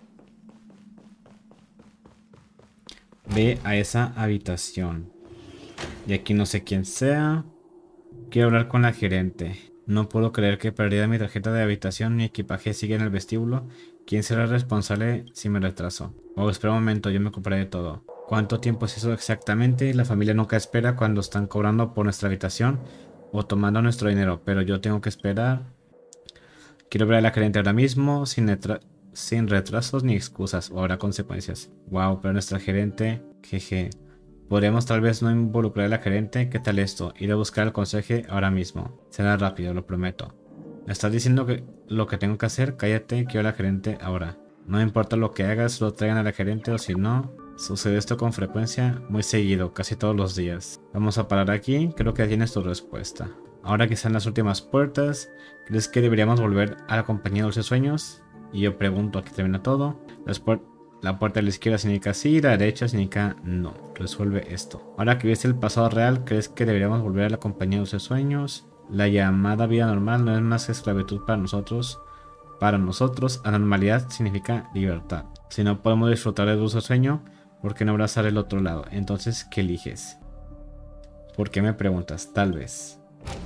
Ve a esa habitación. Y aquí no sé quién sea. Quiero hablar con la gerente. No puedo creer que perdí mi tarjeta de habitación. Mi equipaje sigue en el vestíbulo. ¿Quién será el responsable si me retraso? Oh, espera un momento, yo me ocuparé de todo. ¿Cuánto tiempo es eso exactamente? La familia nunca espera cuando están cobrando por nuestra habitación o tomando nuestro dinero, pero yo tengo que esperar. Quiero ver a la gerente ahora mismo, sin, sin retrasos ni excusas, o habrá consecuencias. Wow, pero nuestra gerente, jeje. Podríamos tal vez no involucrar a la gerente. ¿Qué tal esto? Ir a buscar al conserje ahora mismo. Será rápido, lo prometo. ¿Me estás diciendo que lo que tengo que hacer? Cállate, quiero a la gerente ahora. No importa lo que hagas, lo traigan a la gerente o si no. Sucede esto con frecuencia, muy seguido, casi todos los días. Vamos a parar aquí, creo que ya tienes tu respuesta. Ahora que están las últimas puertas, ¿crees que deberíamos volver a la compañía de dulces sueños? Y yo pregunto, ¿aquí termina todo? Las puertas... La puerta de la izquierda significa sí, la derecha significa no. Resuelve esto. Ahora que viste el pasado real, ¿crees que deberíamos volver a la compañía de dulces sueños? La llamada vida normal no es más que esclavitud para nosotros. Para nosotros, anormalidad significa libertad. Si no podemos disfrutar del dulce sueño, ¿por qué no abrazar el otro lado? Entonces, ¿qué eliges? ¿Por qué me preguntas? Tal vez.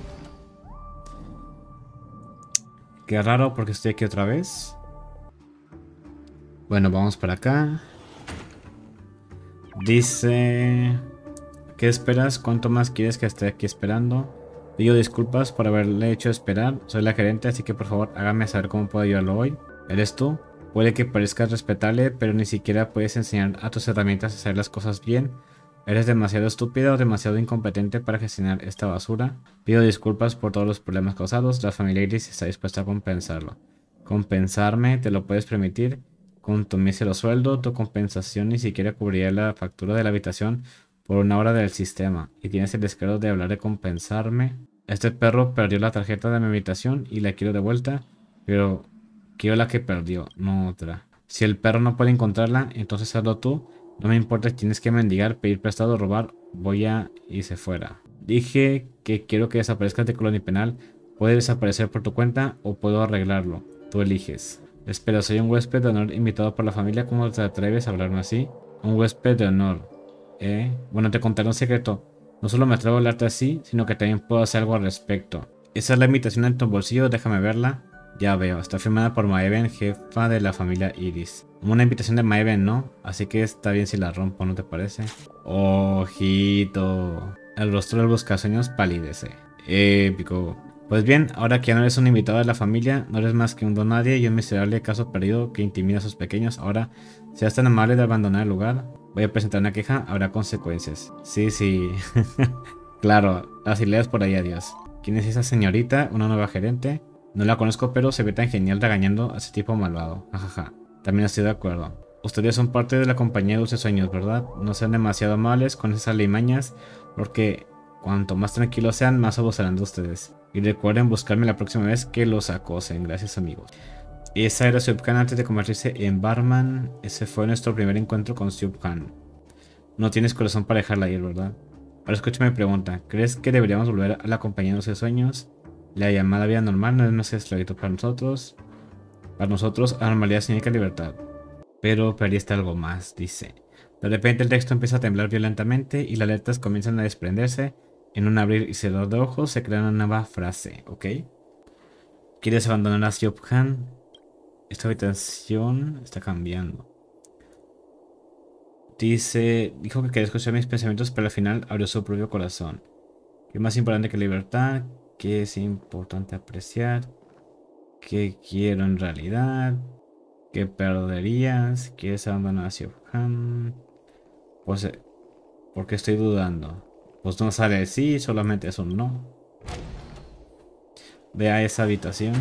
Qué raro porque estoy aquí otra vez. Bueno, vamos para acá. Dice... ¿Qué esperas? ¿Cuánto más quieres que esté aquí esperando? Pido disculpas por haberle hecho esperar. Soy la gerente, así que por favor hágame saber cómo puedo ayudarlo hoy. ¿Eres tú? Puede que parezcas respetable, pero ni siquiera puedes enseñar a tus herramientas a hacer las cosas bien. Eres demasiado estúpido o demasiado incompetente para gestionar esta basura. Pido disculpas por todos los problemas causados. La familia Iris está dispuesta a compensarlo. Compensarme, ¿te lo puedes permitir? Con tu mísero sueldo, tu compensación ni siquiera cubriría la factura de la habitación por una hora del sistema. Y tienes el descaro de hablar de compensarme. Este perro perdió la tarjeta de mi habitación y la quiero de vuelta, pero quiero la que perdió, no otra. Si el perro no puede encontrarla, entonces hazlo tú. No me importa si tienes que mendigar, pedir prestado, robar, voy a... y se fuera. Dije que quiero que desaparezcas de Colonia Penal. Puede desaparecer por tu cuenta o puedo arreglarlo. Tú eliges. Espera, soy un huésped de honor invitado por la familia. ¿Cómo te atreves a hablarme así? Un huésped de honor. ¿Eh? Bueno, te contaré un secreto. No solo me atrevo a hablarte así, sino que también puedo hacer algo al respecto. Esa es la invitación en tu bolsillo, déjame verla. Ya veo, está firmada por Maeben, jefa de la familia Iris. Una invitación de Maeben, ¿no? Así que está bien si la rompo, ¿no te parece? Ojito. El rostro del buscasueños palidece. Épico. Pues bien, ahora que ya no eres un invitado de la familia, no eres más que un don nadie y un miserable caso perdido que intimida a sus pequeños. Ahora, seas tan amable de abandonar el lugar. Voy a presentar una queja, habrá consecuencias. Sí, sí. Claro, las ideas por ahí, adiós. ¿Quién es esa señorita? ¿Una nueva gerente? No la conozco, pero se ve tan genial regañando a ese tipo malvado. Jajaja. También estoy de acuerdo. Ustedes son parte de la compañía de Dulces Sueños, ¿verdad? No sean demasiado amables con esas alimañas, porque cuanto más tranquilos sean, más abusarán de ustedes. Y recuerden buscarme la próxima vez que los acosen. Gracias, amigos. Esa era Siobhan antes de convertirse en barman. Ese fue nuestro primer encuentro con Siobhan. No tienes corazón para dejarla ir, ¿verdad? Ahora escúchame mi pregunta. ¿Crees que deberíamos volver a la compañía de Dulces Sueños? La llamada vida normal no es más que esclavito para nosotros. Para nosotros, la normalidad significa libertad. Pero perdiste algo más, dice. De repente el texto empieza a temblar violentamente y las letras comienzan a desprenderse. En un abrir y cerrar de ojos se crea una nueva frase, ¿ok? ¿Quieres abandonar a Siobhan? Esta habitación está cambiando. Dice, dijo que quería escuchar mis pensamientos, pero al final abrió su propio corazón. ¿Qué es más importante que libertad? ¿Qué es importante apreciar? ¿Qué quiero en realidad? ¿Qué perderías? ¿Quieres abandonar a Siobhan? Pues, eh, ¿por qué estoy dudando? Pues no sale sí, solamente es un no. Ve a esa habitación.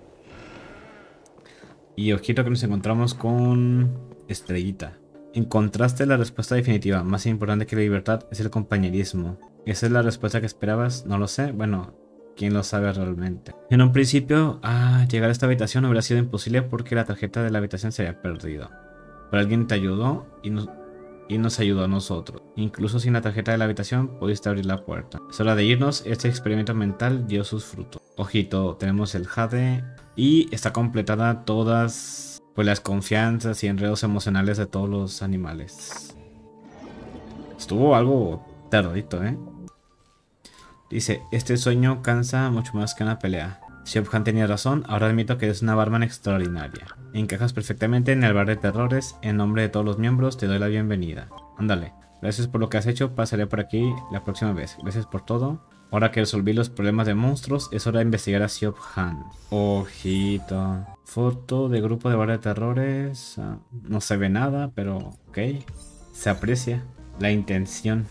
Y ojito que nos encontramos con Estrellita. Encontraste la respuesta definitiva. Más importante que la libertad es el compañerismo. ¿Esa es la respuesta que esperabas? No lo sé. Bueno, ¿quién lo sabe realmente? En un principio, ah, llegar a esta habitación hubiera sido imposible porque la tarjeta de la habitación se había perdido. Pero alguien te ayudó y nos, y nos ayudó a nosotros. Incluso sin la tarjeta de la habitación pudiste abrir la puerta. Es hora de irnos. Este experimento mental dio sus frutos. Ojito, tenemos el jade y está completada todas pues las confianzas y enredos emocionales de todos los animales. Estuvo algo tardito, ¿eh? Dice, este sueño cansa mucho más que una pelea. Siobhan tenía razón, ahora admito que eres una barman extraordinaria. Encajas perfectamente en el bar de terrores. En nombre de todos los miembros te doy la bienvenida. Ándale, gracias por lo que has hecho, pasaré por aquí la próxima vez. Gracias por todo. Ahora que resolví los problemas de monstruos, es hora de investigar a Siobhan. Ojito. Foto de grupo de bar de terrores. Uh, no se ve nada, pero ok. Se aprecia la intención.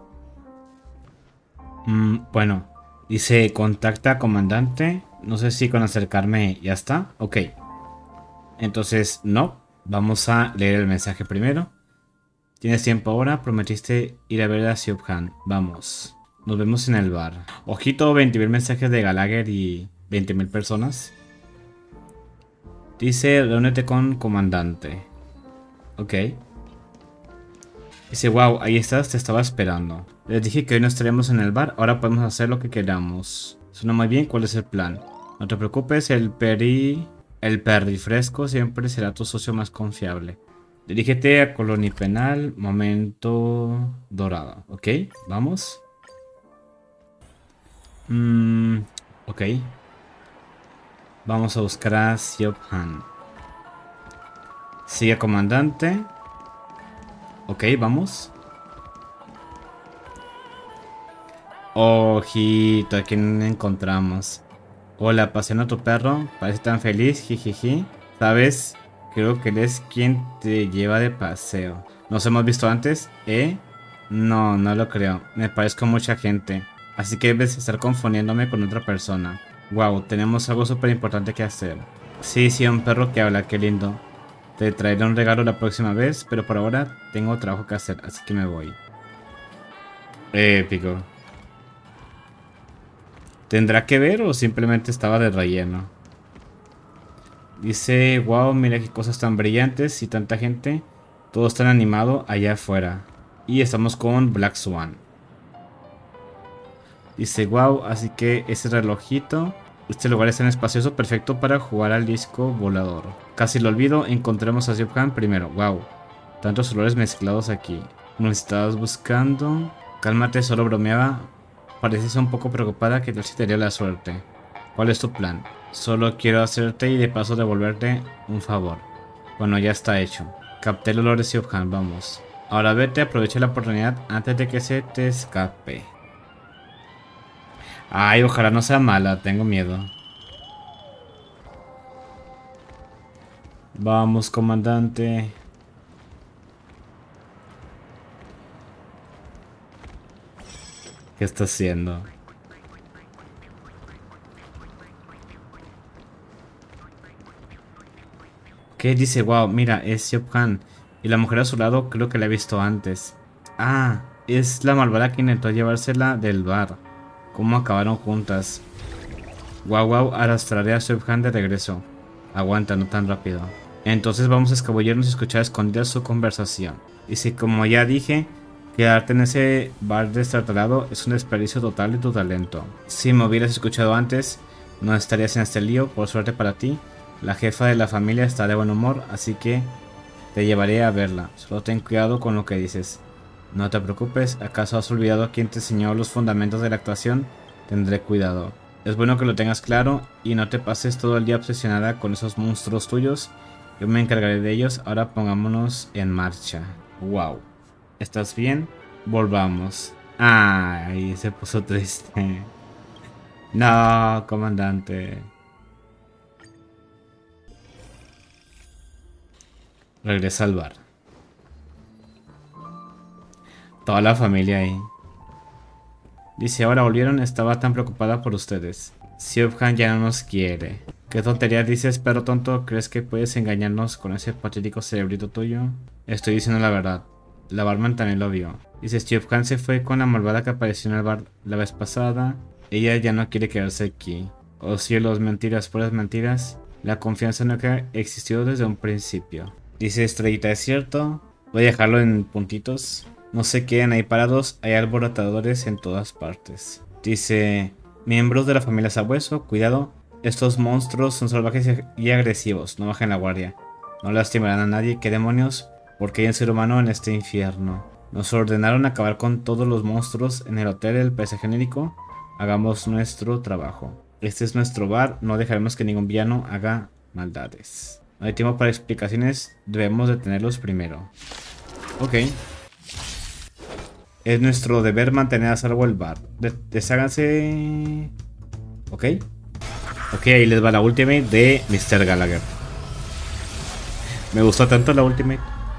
Mm, bueno, dice contacta comandante. No sé si con acercarme ya está. Ok. Entonces, no. Vamos a leer el mensaje primero. Tienes tiempo ahora. Prometiste ir a ver a Siobhan. Vamos. Nos vemos en el bar. Ojito, veinte mil mensajes de Gallagher y veinte mil personas. Dice, reúnete con comandante. Ok. Dice, wow, ahí estás, te estaba esperando. Les dije que hoy no estaremos en el bar, ahora podemos hacer lo que queramos. Suena muy bien, ¿cuál es el plan? No te preocupes, el peri... El perrifresco siempre será tu socio más confiable. Dirígete a Colonia Penal, momento dorado. Ok, vamos. Mm, ok. Vamos a buscar a Siobhan. Sigue comandante. Ok, vamos. Ojito, ¿a quién encontramos? Hola, paseando a tu perro. Parece tan feliz, jijiji. ¿Sabes? Creo que eres quien te lleva de paseo. ¿Nos hemos visto antes? ¿Eh? No, no lo creo. Me parezco a mucha gente. Así que debes estar confundiéndome con otra persona. Wow, tenemos algo súper importante que hacer. Sí, sí, un perro que habla, qué lindo. Te traeré un regalo la próxima vez, pero por ahora tengo trabajo que hacer, así que me voy. Épico. ¿Tendrá que ver o simplemente estaba de relleno? Dice, wow, mira qué cosas tan brillantes y tanta gente. Todo está animado allá afuera. Y estamos con Black Swan. Dice, wow, así que ese relojito. Este lugar es tan espacioso, perfecto para jugar al disco volador. Casi lo olvido, encontremos a Siobhan primero. Wow, tantos olores mezclados aquí. ¿Nos estabas buscando? Cálmate, solo bromeaba. Pareces un poco preocupada, que tal si te haría la suerte. ¿Cuál es tu plan? Solo quiero hacerte y de paso devolverte un favor. Bueno, ya está hecho. Capté el olor de Siobhan, vamos. Ahora vete, aprovecha la oportunidad antes de que se te escape. Ay, ojalá no sea mala, tengo miedo. Vamos, comandante. ¿Qué está haciendo? ¿Qué dice? Wow, mira, es Siobhan. Y la mujer a su lado creo que la he visto antes. Ah, es la malvada que intentó llevársela del bar. ¿Cómo acabaron juntas? Wow, wow, arrastraré a Siobhan de regreso. Aguanta, no tan rápido. Entonces vamos a escabullirnos y escuchar escondida su conversación. Y si, como ya dije, quedarte en ese bar destartalado es un desperdicio total de tu talento. Si me hubieras escuchado antes, no estarías en este lío. Por suerte para ti, la jefa de la familia está de buen humor, así que te llevaré a verla. Solo ten cuidado con lo que dices. No te preocupes, ¿acaso has olvidado quién te enseñó los fundamentos de la actuación? Tendré cuidado. Es bueno que lo tengas claro y no te pases todo el día obsesionada con esos monstruos tuyos. Yo me encargaré de ellos, ahora pongámonos en marcha. Wow. ¿Estás bien? Volvamos. Ay, se puso triste. No, comandante. Regresa al bar. Toda la familia ahí. Dice, ahora volvieron, estaba tan preocupada por ustedes. Siobhan ya no nos quiere. ¿Qué tontería dices, perro tonto? ¿Crees que puedes engañarnos con ese patético cerebrito tuyo? Estoy diciendo la verdad. La barman también lo vio. Dice, Siobhan se fue con la malvada que apareció en el bar la vez pasada. Ella ya no quiere quedarse aquí. Oh cielos, mentiras, puras mentiras. La confianza no ha existido desde un principio. Dice, Estrellita, ¿es cierto? Voy a dejarlo en puntitos. No se queden ahí parados, hay alborotadores en todas partes. Dice, miembros de la familia Sabueso, cuidado. Estos monstruos son salvajes y agresivos, no bajen la guardia. No lastimarán a nadie, ¿qué demonios? Porque hay un ser humano en este infierno. Nos ordenaron acabar con todos los monstruos en el hotel del paisaje genérico. Hagamos nuestro trabajo. Este es nuestro bar, no dejaremos que ningún villano haga maldades. No hay tiempo para explicaciones, debemos detenerlos primero. Ok. Es nuestro deber mantener a salvo el bar. De desháganse... Ok. Ok, ahí les va la ultimate de mister Gallagher. Me gustó tanto la ultimate.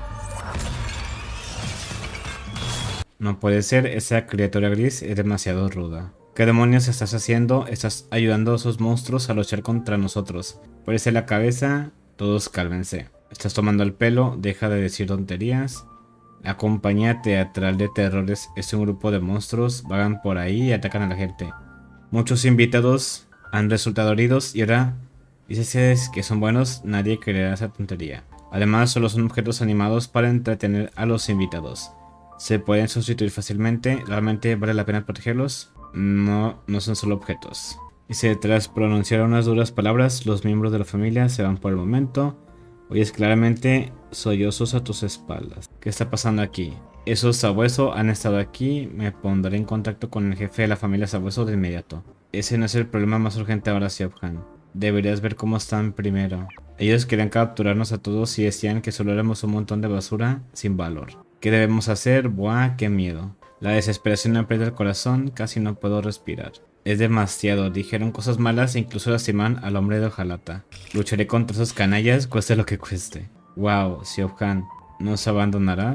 No puede ser, esa criatura gris es demasiado ruda. ¿Qué demonios estás haciendo? Estás ayudando a esos monstruos a luchar contra nosotros. Parece la cabeza, todos cálmense. Estás tomando el pelo, deja de decir tonterías. La compañía teatral de terrores es un grupo de monstruos, vagan por ahí y atacan a la gente. Muchos invitados han resultado heridos y ahora dices que son buenos, nadie creerá esa tontería. Además, solo son objetos animados para entretener a los invitados. Se pueden sustituir fácilmente, ¿realmente vale la pena protegerlos? No, no son solo objetos. Dice, tras pronunciar unas duras palabras, los miembros de la familia se van por el momento. Oyes claramente sollozos a tus espaldas. ¿Qué está pasando aquí? Esos Sabueso han estado aquí. Me pondré en contacto con el jefe de la familia Sabueso de inmediato. Ese no es el problema más urgente ahora, Siobhan. Deberías ver cómo están primero. Ellos querían capturarnos a todos y decían que solo éramos un montón de basura sin valor. ¿Qué debemos hacer? Buah, qué miedo. La desesperación me aprieta el corazón, casi no puedo respirar. Es demasiado, dijeron cosas malas e incluso lastiman al hombre de hojalata. Lucharé contra esos canallas, cueste lo que cueste. Wow, Siobhan, ¿nos abandonarás?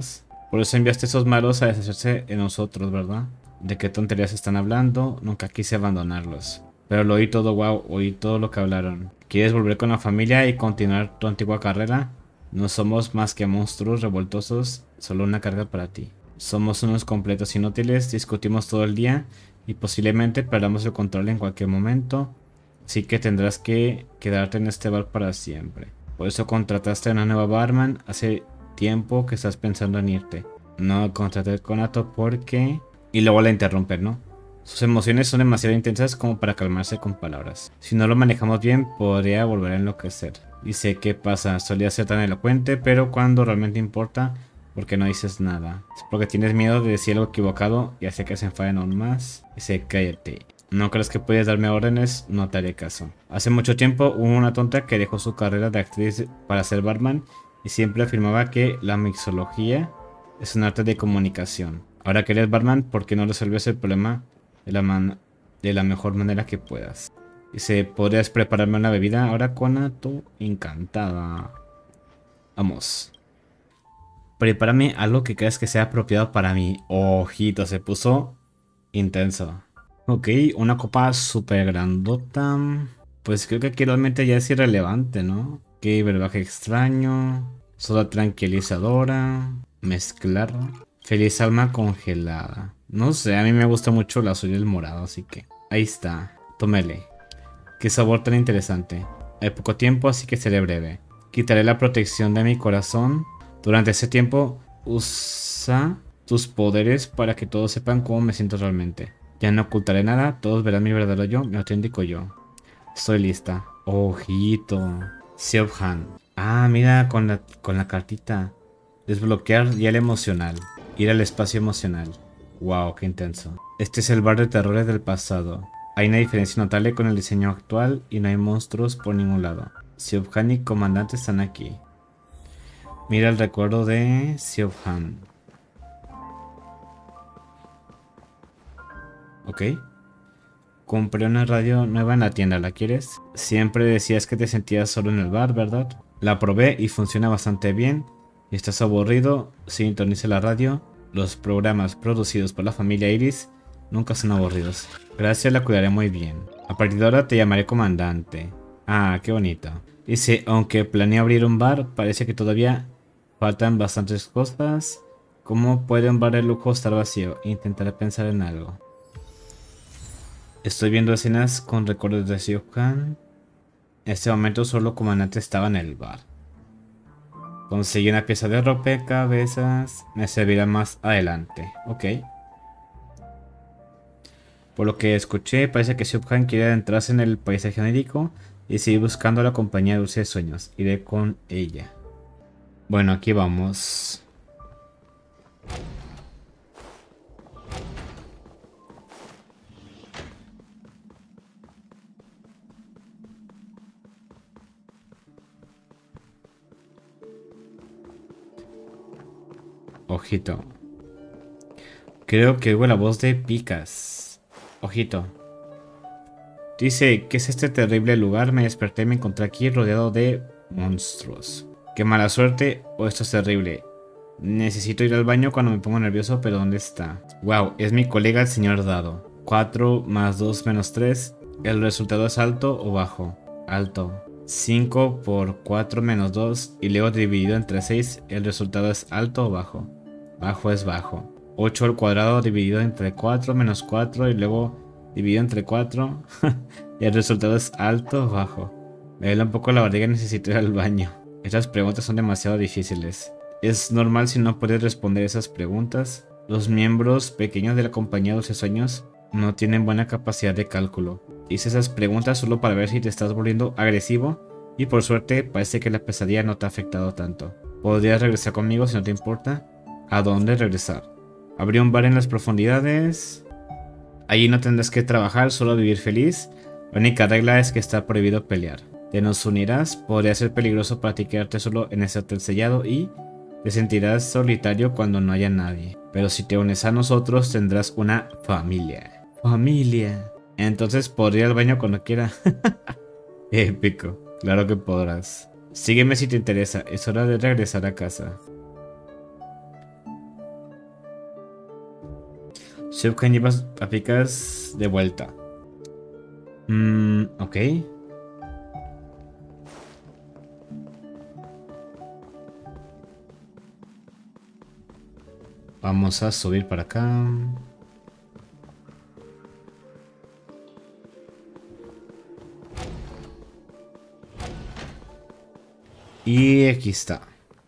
Por eso enviaste a esos malos a deshacerse de nosotros, ¿verdad? ¿De qué tonterías están hablando? Nunca quise abandonarlos. Pero lo oí todo, wow, oí todo lo que hablaron. ¿Quieres volver con la familia y continuar tu antigua carrera? No somos más que monstruos revoltosos, solo una carga para ti. Somos unos completos inútiles, discutimos todo el día y posiblemente perdamos el control en cualquier momento. Así que tendrás que quedarte en este bar para siempre. Por eso contrataste a una nueva barman. Hace tiempo que estás pensando en irte. No contraté a Konato porque... Y luego la interrumpen, ¿no? Sus emociones son demasiado intensas como para calmarse con palabras. Si no lo manejamos bien, podría volver a enloquecer. Dice, ¿qué pasa? Solía ser tan elocuente, pero cuando realmente importa, ¿por qué no dices nada? Es porque tienes miedo de decir algo equivocado y hace que se enfaden aún más. Dice, cállate. ¿No crees que puedes darme órdenes? No te haré caso. Hace mucho tiempo hubo una tonta que dejó su carrera de actriz para ser barman y siempre afirmaba que la mixología es un arte de comunicación. Ahora que eres barman, ¿por qué no resuelves el problema de la, man de la mejor manera que puedas? Dice, ¿podrías prepararme una bebida? Ahora Konato, encantada. Vamos. Prepárame algo que creas que sea apropiado para mí. Ojito, se puso intenso. Ok, una copa súper grandota. Pues creo que aquí realmente ya es irrelevante, ¿no? Ok, brebaje extraño. Soda tranquilizadora. Mezclar. Feliz alma congelada. No sé, a mí me gusta mucho el azul y el morado, así que... Ahí está. Tómele. Qué sabor tan interesante. Hay poco tiempo, así que seré breve. Quitaré la protección de mi corazón. Durante ese tiempo, usa tus poderes para que todos sepan cómo me siento realmente. Ya no ocultaré nada, todos verán mi verdadero yo, mi auténtico yo. Estoy lista. Ojito. Seobhan. Ah, mira, con la, con la cartita. Desbloquear hielo emocional. Ir al espacio emocional. Wow, qué intenso. Este es el bar de terrores del pasado. Hay una diferencia notable con el diseño actual y no hay monstruos por ningún lado. Seobhan y comandante están aquí. Mira el recuerdo de Seobhan. Ok. Compré una radio nueva en la tienda, ¿la quieres? Siempre decías que te sentías solo en el bar, ¿verdad? La probé y funciona bastante bien. ¿Y estás aburrido? Sintoniza la radio. Los programas producidos por la familia Iris nunca son aburridos. Gracias, la cuidaré muy bien. A partir de ahora te llamaré comandante. Ah, qué bonito. Dice, aunque planeo abrir un bar, parece que todavía faltan bastantes cosas. ¿Cómo puede un bar de lujo estar vacío? Intentaré pensar en algo. Estoy viendo escenas con recuerdos de Seobhan. En este momento solo el comandante estaba en el bar. Conseguí una pieza de rompecabezas. Me servirá más adelante. Ok. Por lo que escuché, parece que Seobhan quiere adentrarse en el paisaje onírico y seguir buscando a la compañía de dulces sueños. Iré con ella. Bueno, aquí vamos. Ojito. Creo que oigo la voz de Picas. Ojito. Dice, ¿qué es este terrible lugar? Me desperté y me encontré aquí rodeado de monstruos. Qué mala suerte, o esto es terrible. Necesito ir al baño cuando me pongo nervioso, pero ¿dónde está? Wow, es mi colega el señor Dado. cuatro más dos menos tres. ¿El resultado es alto o bajo? Alto. cinco por cuatro menos dos y luego dividido entre seis. ¿El resultado es alto o bajo? Bajo es bajo. ocho al cuadrado dividido entre cuatro menos cuatro y luego dividido entre cuatro. Y el resultado es alto o bajo. Me duele un poco la barriga y necesito ir al baño. Estas preguntas son demasiado difíciles. Es normal si no puedes responder esas preguntas. Los miembros pequeños de la compañía de Dulces Sueños no tienen buena capacidad de cálculo. Hice esas preguntas solo para ver si te estás volviendo agresivo y por suerte parece que la pesadilla no te ha afectado tanto. ¿Podrías regresar conmigo si no te importa? ¿A dónde regresar? Abrí un bar en las profundidades. Allí no tendrás que trabajar, solo vivir feliz. La única regla es que está prohibido pelear. Te nos unirás, podría ser peligroso para ti quedarte solo en ese hotel sellado y te sentirás solitario cuando no haya nadie. Pero si te unes a nosotros tendrás una familia. Familia. Entonces podría ir al baño cuando quiera. Épico. Claro que podrás. Sígueme si te interesa. Es hora de regresar a casa. Shubhan lleva a Picas de vuelta. Mmm, ok. Vamos a subir para acá. Y aquí está.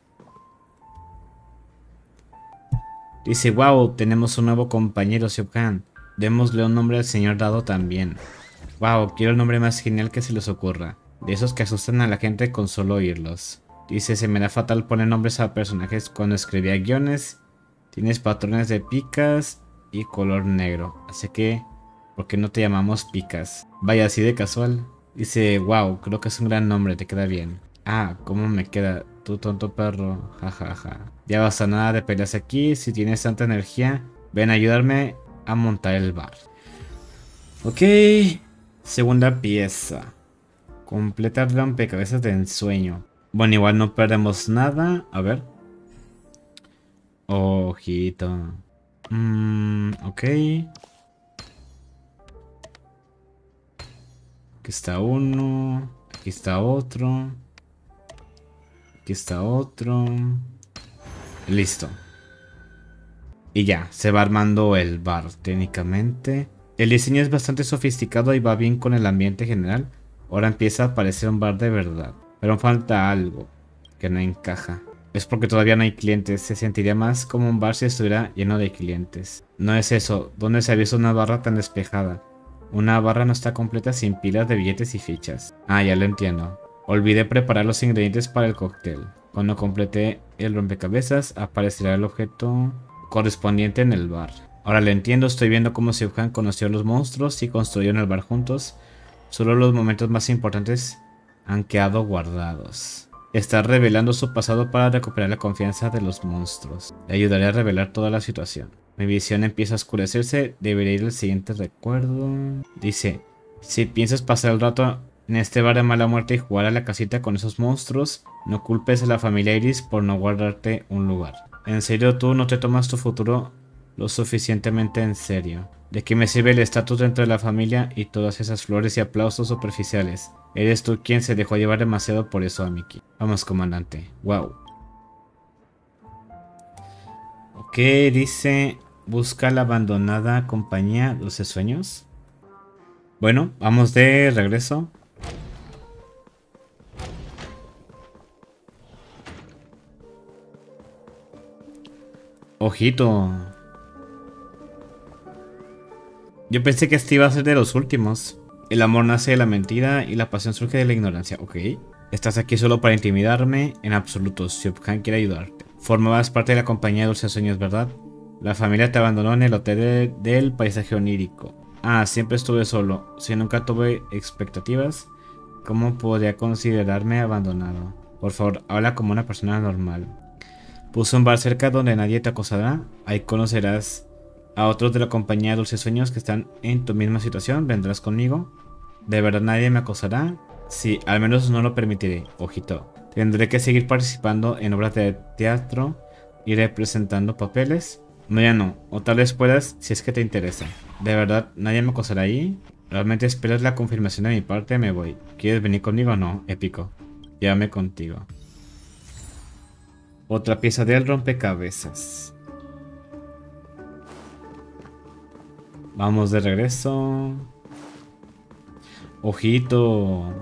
Dice, wow, tenemos un nuevo compañero, Shubhan. Démosle un nombre al señor dado también. Wow, quiero el nombre más genial que se les ocurra. De esos que asustan a la gente con solo oírlos. Dice, se me da fatal poner nombres a personajes cuando escribía guiones. Tienes patrones de picas y color negro. Así que, ¿por qué no te llamamos Picas? Vaya, así de casual. Dice, wow, creo que es un gran nombre, te queda bien. Ah, ¿cómo me queda? Tu tonto perro, jajaja. Ja, ja. Ya basta nada de peleas aquí. Si tienes tanta energía, ven a ayudarme a montar el bar. Ok. Segunda pieza. Completa el rompecabezas de ensueño. Bueno, igual no perdemos nada. A ver. Ojito. Mm, ok. Aquí está uno. Aquí está otro. Aquí está otro. Listo. Y ya, se va armando el bar técnicamente. El diseño es bastante sofisticado y va bien con el ambiente general. Ahora empieza a parecer un bar de verdad. Pero falta algo que no encaja. Es porque todavía no hay clientes. Se sentiría más como un bar si estuviera lleno de clientes. No es eso. ¿Dónde se ha visto una barra tan despejada? Una barra no está completa sin pilas de billetes y fichas. Ah, ya lo entiendo. Olvidé preparar los ingredientes para el cóctel. Cuando complete el rompecabezas, aparecerá el objeto correspondiente en el bar. Ahora lo entiendo. Estoy viendo cómo Shubhan conoció a los monstruos y construyeron el bar juntos. Solo los momentos más importantes han quedado guardados. Está revelando su pasado para recuperar la confianza de los monstruos. Le ayudaré a revelar toda la situación. Mi visión empieza a oscurecerse. Debería ir al siguiente recuerdo. Dice, si piensas pasar el rato en este bar de mala muerte y jugar a la casita con esos monstruos, no culpes a la familia Iris por no guardarte un lugar. ¿En serio tú no te tomas tu futuro lo suficientemente en serio? ¿De qué me sirve el estatus dentro de la familia y todas esas flores y aplausos superficiales? Eres tú quien se dejó llevar demasiado por eso, Amiki. Vamos, comandante. Wow. Ok, dice, busca la abandonada compañía Dulces Sueños. Bueno, vamos de regreso. Ojito. Yo pensé que este iba a ser de los últimos. El amor nace de la mentira y la pasión surge de la ignorancia. Ok. Estás aquí solo para intimidarme. En absoluto, Shubhan quiere ayudarte. Formabas parte de la compañía de Dulces Sueños, ¿verdad? La familia te abandonó en el hotel de, del paisaje onírico. Ah, siempre estuve solo. Si nunca tuve expectativas, ¿cómo podría considerarme abandonado? Por favor, habla como una persona normal. Puse un bar cerca donde nadie te acosará. Ahí conocerás a otros de la compañía Dulces Sueños que están en tu misma situación. ¿Vendrás conmigo? ¿De verdad nadie me acosará? Sí, al menos no lo permitiré. Ojito. Tendré que seguir participando en obras de teatro y representando papeles. No, ya no. O tal vez puedas si es que te interesa. ¿De verdad nadie me acosará ahí? ¿Realmente esperas la confirmación de mi parte? Me voy. ¿Quieres venir conmigo o no? Épico. Llévame contigo. Otra pieza del rompecabezas. Vamos de regreso. Ojito.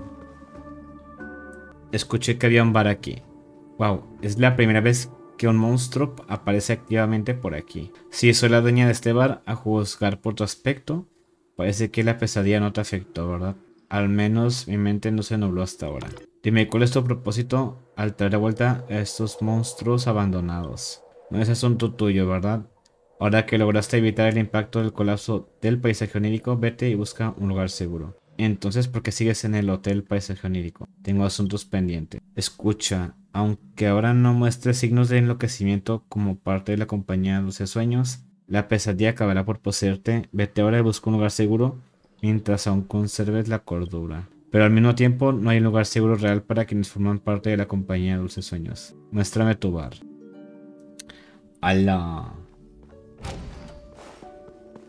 Escuché que había un bar aquí. Wow, es la primera vez que un monstruo aparece activamente por aquí. Si soy la dueña de este bar, a juzgar por tu aspecto, parece que la pesadilla no te afectó, ¿verdad? Al menos mi mente no se nubló hasta ahora. Dime, ¿cuál es tu propósito al traer de vuelta a estos monstruos abandonados? No es asunto tuyo, ¿verdad? Ahora que lograste evitar el impacto del colapso del paisaje onírico, vete y busca un lugar seguro. Entonces, ¿por qué sigues en el hotel paisaje onírico? Tengo asuntos pendientes. Escucha, aunque ahora no muestres signos de enloquecimiento como parte de la compañía Dulces Sueños, la pesadilla acabará por poseerte. Vete ahora y busca un lugar seguro mientras aún conserves la cordura. Pero al mismo tiempo, no hay un lugar seguro real para quienes forman parte de la compañía Dulces Sueños. Muéstrame tu bar. ¡Hala!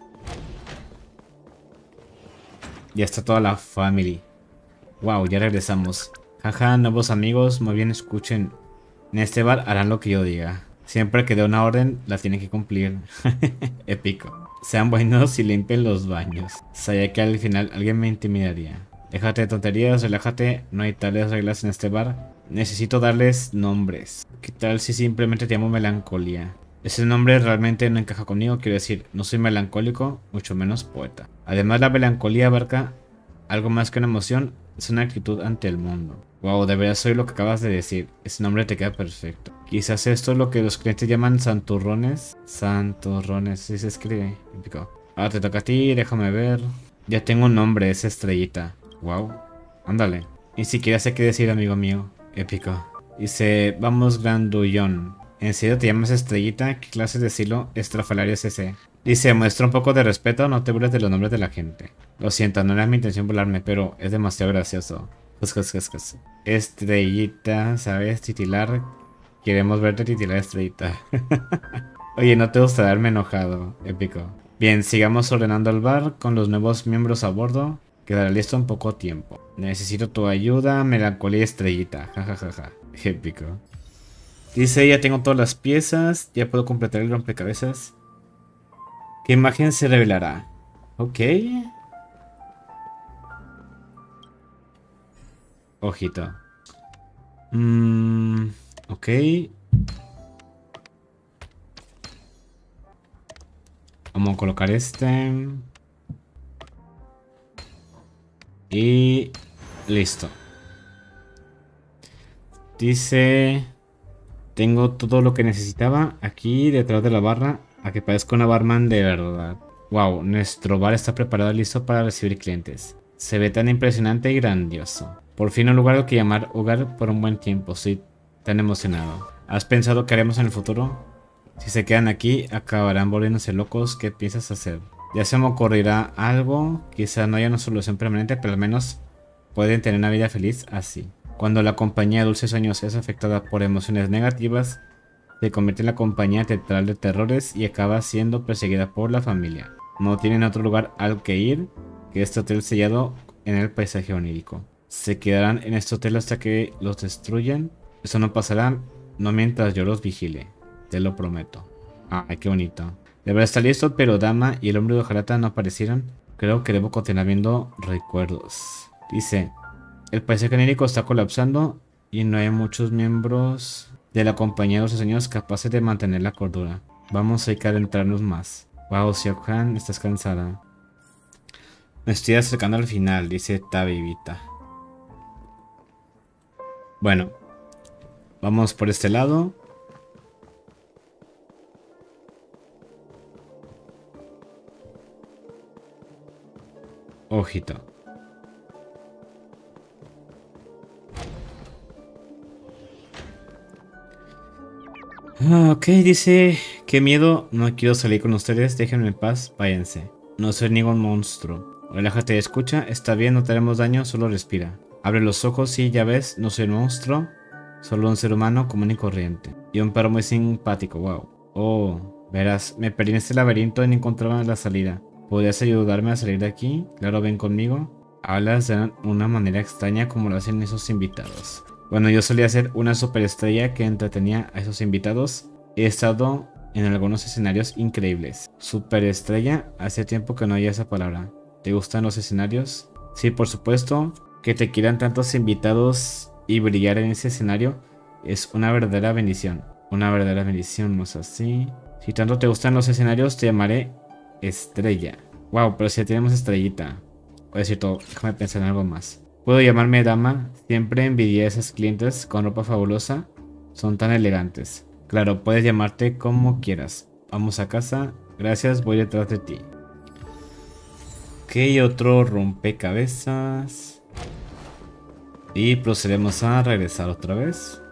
Ya está toda la family. Wow, ya regresamos. Jaja, nuevos amigos, muy bien, escuchen. En este bar harán lo que yo diga. Siempre que dé una orden, la tienen que cumplir. Épico. Sean buenos y limpien los baños. Sabía que al final alguien me intimidaría. Déjate de tonterías, relájate. No hay tales reglas en este bar. Necesito darles nombres. ¿Qué tal si simplemente te llamo Melancolía? Ese nombre realmente no encaja conmigo. Quiero decir, no soy melancólico, mucho menos poeta. Además, la melancolía abarca algo más que una emoción. Es una actitud ante el mundo. Wow, de verdad soy lo que acabas de decir. Ese nombre te queda perfecto. Quizás esto es lo que los clientes llaman santurrones. Santurrones, sí se escribe. Épico. Ahora te toca a ti, déjame ver. Ya tengo un nombre, es Estrellita. Wow, ándale. Ni siquiera sé qué decir, amigo mío. Épico. Dice, vamos grandullón. ¿En serio te llamas Estrellita? ¿Qué clase de estilo estrafalario es ese? Dice, muestra un poco de respeto, no te burles de los nombres de la gente. Lo siento, no era mi intención burlarme, pero es demasiado gracioso. Cus, cus, cus, cus. Estrellita, ¿sabes? Titilar. Queremos verte titilar, Estrellita. Oye, no te gusta darme enojado. Épico. Bien, sigamos ordenando el bar con los nuevos miembros a bordo. Quedará listo en poco tiempo. Necesito tu ayuda, Melancolía Estrellita. Jajajaja. Ja, ja, ja. Épico. Dice, ya tengo todas las piezas. Ya puedo completar el rompecabezas. ¿Qué imagen se revelará? Ok. Ojito. Mm, ok. Vamos a colocar este. Y listo. Dice, tengo todo lo que necesitaba aquí detrás de la barra, a que parezca una barman de verdad. Wow, nuestro bar está preparado y listo para recibir clientes. Se ve tan impresionante y grandioso. Por fin un lugar al que llamar hogar por un buen tiempo. Estoy tan emocionado. ¿Has pensado qué haremos en el futuro? Si se quedan aquí, acabarán volviéndose locos. ¿Qué piensas hacer? Ya se me ocurrirá algo. Quizá no haya una solución permanente, pero al menos pueden tener una vida feliz así. Cuando la compañía Dulces Sueños es afectada por emociones negativas, se convierte en la compañía teatral de terrores y acaba siendo perseguida por la familia. No tienen otro lugar al que ir que este hotel sellado en el paisaje onírico. Se quedarán en este hotel hasta que los destruyan. Eso no pasará, no mientras yo los vigile. Te lo prometo. Ay, qué bonito. Deberá estar listo, pero Dama y el hombre de hojalata no aparecieron. Creo que debo continuar viendo recuerdos. Dice, el paisaje onírico está colapsando y no hay muchos miembros de la compañía de los años capaces de mantener la cordura. Vamos a adentrarnos más. Wow, Xiao-Han, estás cansada. Me estoy acercando al final, dice Tabibita. Bueno, vamos por este lado. Ojito. Ah, ok, dice, qué miedo, no quiero salir con ustedes, déjenme en paz, váyanse. No soy ningún monstruo. Relájate, escucha, está bien, no te haremos daño, solo respira. Abre los ojos y ya ves, no soy un monstruo, solo un ser humano común y corriente. Y un perro muy simpático, wow. Oh, verás, me perdí en este laberinto y no encontraba la salida. ¿Podrías ayudarme a salir de aquí? Claro, ven conmigo. Hablas de una manera extraña como lo hacen esos invitados. Bueno, yo solía ser una superestrella que entretenía a esos invitados. He estado en algunos escenarios increíbles. Superestrella, hace tiempo que no oía esa palabra. ¿Te gustan los escenarios? Sí, por supuesto. Que te quieran tantos invitados y brillar en ese escenario es una verdadera bendición. Una verdadera bendición, no es así. Si tanto te gustan los escenarios, te llamaré Estrella. Wow, pero si ya tenemos Estrellita. Voy a decir todo, déjame pensar en algo más. Puedo llamarme Dama. Siempre envidié a esas clientes con ropa fabulosa. Son tan elegantes. Claro, puedes llamarte como quieras. Vamos a casa. Gracias, voy detrás de ti. Ok, otro rompecabezas. Y procedemos a regresar otra vez.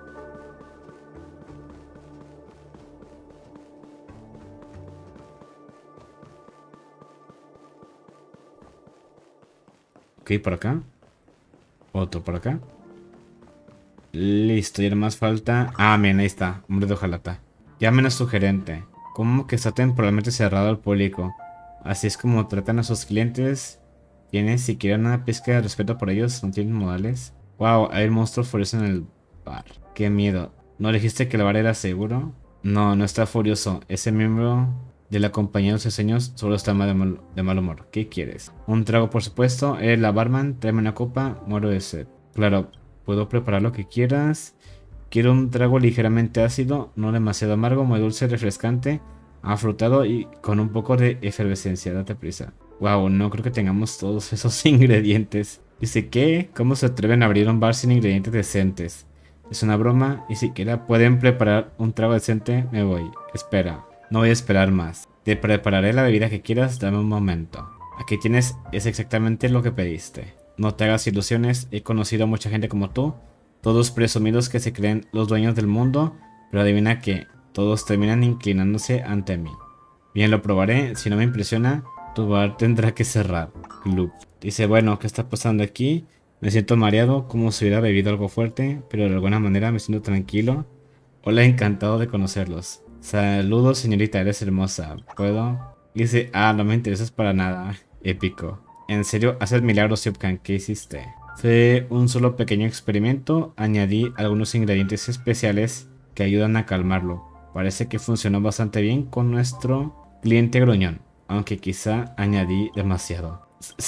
Ok, por acá. Otro por acá. Listo, y ahora más falta. Ah, miren, ahí está. Hombre de hojalata. Ya menos sugerente. Como que está temporalmente cerrado al público. Así es como tratan a sus clientes. ¿Tienes siquiera una pizca de respeto por ellos? ¿No tienen modales? Wow, hay un monstruo furioso en el bar. Qué miedo. ¿No dijiste que el bar era seguro? No, no está furioso. Ese miembro de la compañía de los sueños solo está mal de, mal, de mal humor. ¿Qué quieres? Un trago, por supuesto. Eres la barman. Tráeme una copa. Muero de sed. Claro, puedo preparar lo que quieras. Quiero un trago ligeramente ácido, no demasiado amargo, muy dulce, refrescante, afrutado y con un poco de efervescencia. Date prisa. Wow, no creo que tengamos todos esos ingredientes. Dice, ¿qué? ¿Cómo se atreven a abrir un bar sin ingredientes decentes? Es una broma, y siquiera pueden preparar un trago decente. Me voy. Espera, no voy a esperar más. Te prepararé la bebida que quieras, dame un momento. Aquí tienes, es exactamente lo que pediste. No te hagas ilusiones, he conocido a mucha gente como tú. Todos presumidos que se creen los dueños del mundo, pero adivina que todos terminan inclinándose ante mí. Bien, lo probaré, si no me impresiona, tu bar tendrá que cerrar. Club. Dice, bueno, ¿qué está pasando aquí? Me siento mareado, como si hubiera bebido algo fuerte, pero de alguna manera me siento tranquilo. Hola, encantado de conocerlos. Saludos, señorita, eres hermosa. ¿Puedo? Dice, ah, no me interesas para nada. Épico. En serio, haces milagros, Siobhan, ¿qué hiciste? Fue un solo pequeño experimento, añadí algunos ingredientes especiales que ayudan a calmarlo. Parece que funcionó bastante bien con nuestro cliente gruñón, aunque quizá añadí demasiado.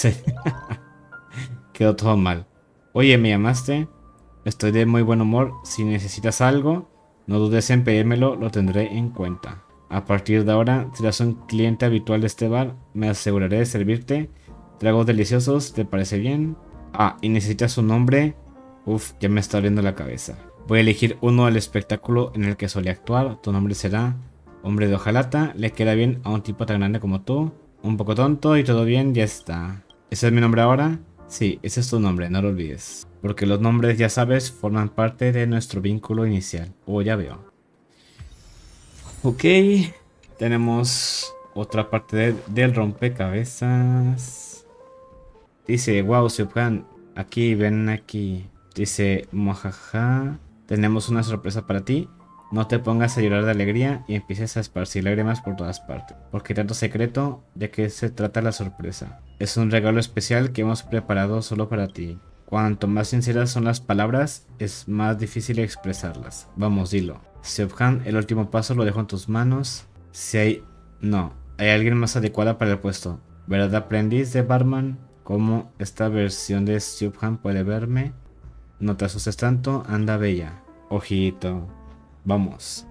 Quedó todo mal. Oye, ¿me llamaste? Estoy de muy buen humor, si necesitas algo, no dudes en pedírmelo, lo tendré en cuenta. A partir de ahora, serás un cliente habitual de este bar, me aseguraré de servirte tragos deliciosos, ¿te parece bien? Ah, y necesitas un nombre. Uf, ya me está abriendo la cabeza. Voy a elegir uno del espectáculo en el que solía actuar. Tu nombre será Hombre de Hojalata. Le queda bien a un tipo tan grande como tú. Un poco tonto y todo bien, ya está. ¿Ese es mi nombre ahora? Sí, ese es tu nombre, no lo olvides. Porque los nombres, ya sabes, forman parte de nuestro vínculo inicial. Oh, ya veo. Ok. Tenemos otra parte de, del rompecabezas. Dice, wow, Siobhan, aquí, ven aquí. Dice, mojaja, tenemos una sorpresa para ti. No te pongas a llorar de alegría y empieces a esparcir lágrimas por todas partes. Porque tanto secreto, ¿de qué se trata la sorpresa? Es un regalo especial que hemos preparado solo para ti. Cuanto más sinceras son las palabras, es más difícil expresarlas. Vamos, dilo. Siobhan, el último paso lo dejo en tus manos. Si hay... No, hay alguien más adecuada para el puesto. ¿Verdad, aprendiz de barman? ¿Cómo esta versión de Siobhan puede verme? No te asustes tanto, anda bella. Ojito. Vamos.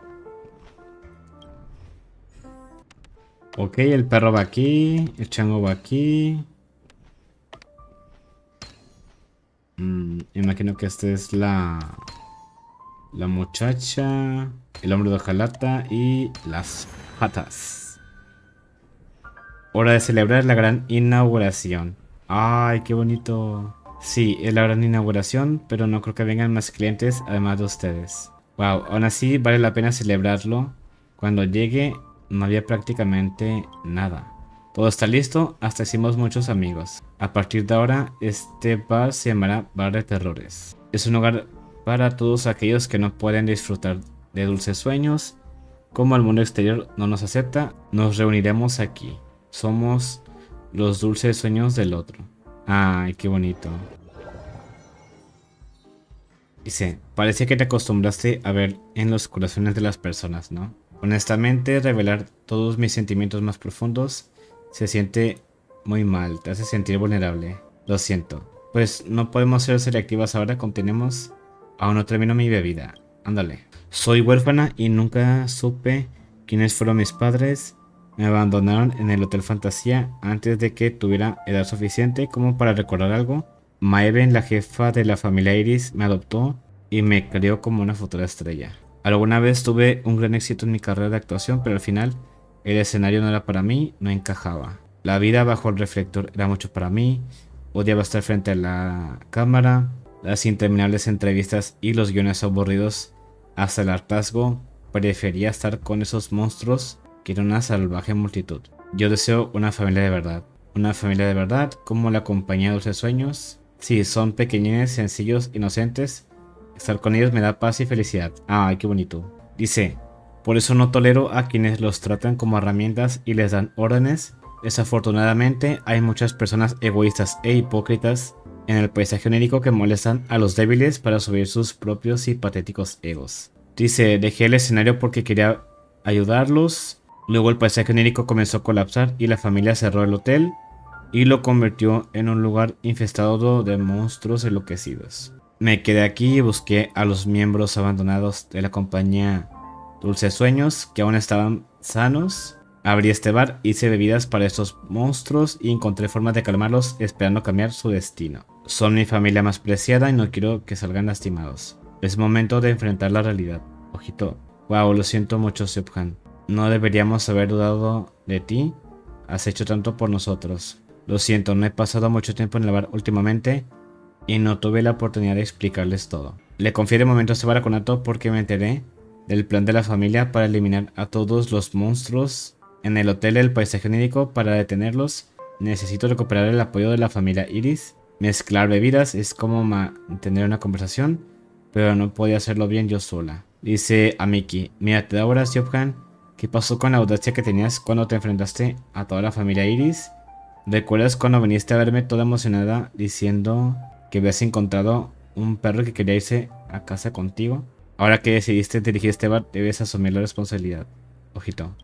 Ok, el perro va aquí. El chango va aquí. Mm, imagino que esta es la... La muchacha. El hombre de hojalata y las patas. Hora de celebrar la gran inauguración. Ay, qué bonito. Sí, es la gran inauguración, pero no creo que vengan más clientes además de ustedes. Wow, aún así vale la pena celebrarlo. Cuando llegue no había prácticamente nada. Todo está listo, hasta hicimos muchos amigos. A partir de ahora, este bar se llamará Bar de Terrores. Es un lugar para todos aquellos que no pueden disfrutar de dulces sueños. Como el mundo exterior no nos acepta, nos reuniremos aquí. Somos los dulces sueños del otro. Ay, qué bonito. Dice, parece que te acostumbraste a ver en los corazones de las personas, ¿no? Honestamente, revelar todos mis sentimientos más profundos se siente muy mal, te hace sentir vulnerable. Lo siento. Pues no podemos ser selectivas ahora, continuemos. Aún no termino mi bebida. Ándale. Soy huérfana y nunca supe quiénes fueron mis padres. Me abandonaron en el Hotel Fantasía antes de que tuviera edad suficiente como para recordar algo. Maeben, la jefa de la familia Iris, me adoptó y me crió como una futura estrella. Alguna vez tuve un gran éxito en mi carrera de actuación, pero al final el escenario no era para mí, no encajaba. La vida bajo el reflector era mucho para mí. Odiaba estar frente a la cámara, las interminables entrevistas y los guiones aburridos hasta el hartazgo. Prefería estar con esos monstruos que era una salvaje multitud. Yo deseo una familia de verdad. Una familia de verdad, como la compañía de dulces sueños. Sí, son pequeñines, sencillos, inocentes. Estar con ellos me da paz y felicidad. Ay, qué bonito. Dice, por eso no tolero a quienes los tratan como herramientas y les dan órdenes Desafortunadamente, hay muchas personas egoístas e hipócritas en el paisaje onírico que molestan a los débiles para subir sus propios y patéticos egos. Dice, dejé el escenario porque quería ayudarlos. Luego el paisaje onírico comenzó a colapsar y la familia cerró el hotel y lo convirtió en un lugar infestado de monstruos enloquecidos. Me quedé aquí y busqué a los miembros abandonados de la compañía Dulces Sueños que aún estaban sanos. Abrí este bar, hice bebidas para estos monstruos y encontré formas de calmarlos esperando cambiar su destino. Son mi familia más preciada y no quiero que salgan lastimados. Es momento de enfrentar la realidad. Ojito. Wow, lo siento mucho, Siobhan. No deberíamos haber dudado de ti. Has hecho tanto por nosotros. Lo siento, no he pasado mucho tiempo en el bar últimamente y no tuve la oportunidad de explicarles todo. Le confié de momento a este bar a Konato porque me enteré del plan de la familia para eliminar a todos los monstruos en el hotel del paisaje onírico. Para detenerlos, necesito recuperar el apoyo de la familia Iris. Mezclar bebidas es como mantener una conversación, pero no podía hacerlo bien yo sola. Dice a Miki, mírate ahora, Siobhan. ¿Qué pasó con la audacia que tenías cuando te enfrentaste a toda la familia Iris? ¿Recuerdas cuando viniste a verme toda emocionada diciendo que habías encontrado un perro que quería irse a casa contigo? Ahora que decidiste dirigir este bar, debes asumir la responsabilidad. Ojito.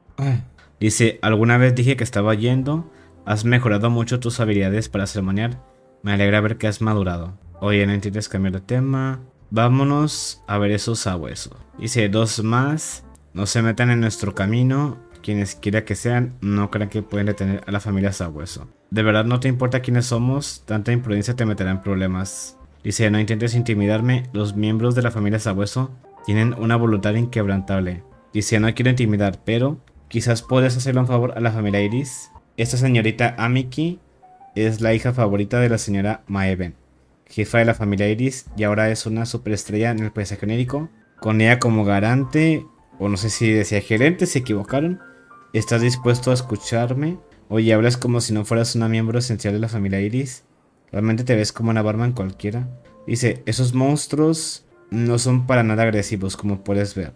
Dice, alguna vez dije que estaba yendo. Has mejorado mucho tus habilidades para ceremoniar. Me alegra ver que has madurado. Oye, no intentes cambiar de tema. Vámonos a ver esos sabuesos. Dice, dos más. No se metan en nuestro camino. Quienes quiera que sean, no crean que pueden detener a la familia Sabueso. De verdad no te importa quiénes somos. Tanta imprudencia te meterá en problemas. Dice, no intentes intimidarme. Los miembros de la familia Sabueso tienen una voluntad inquebrantable. Dice, no quiero intimidar, pero quizás puedes hacerle un favor a la familia Iris. Esta señorita Amiki es la hija favorita de la señora Maeben, jefa de la familia Iris, y ahora es una superestrella en el paisaje onírico. Con ella como garante, o no sé si decía gerente, se equivocaron. ¿Estás dispuesto a escucharme? Oye, hablas como si no fueras una miembro esencial de la familia Iris. ¿Realmente te ves como una barman cualquiera? Dice, esos monstruos no son para nada agresivos, como puedes ver.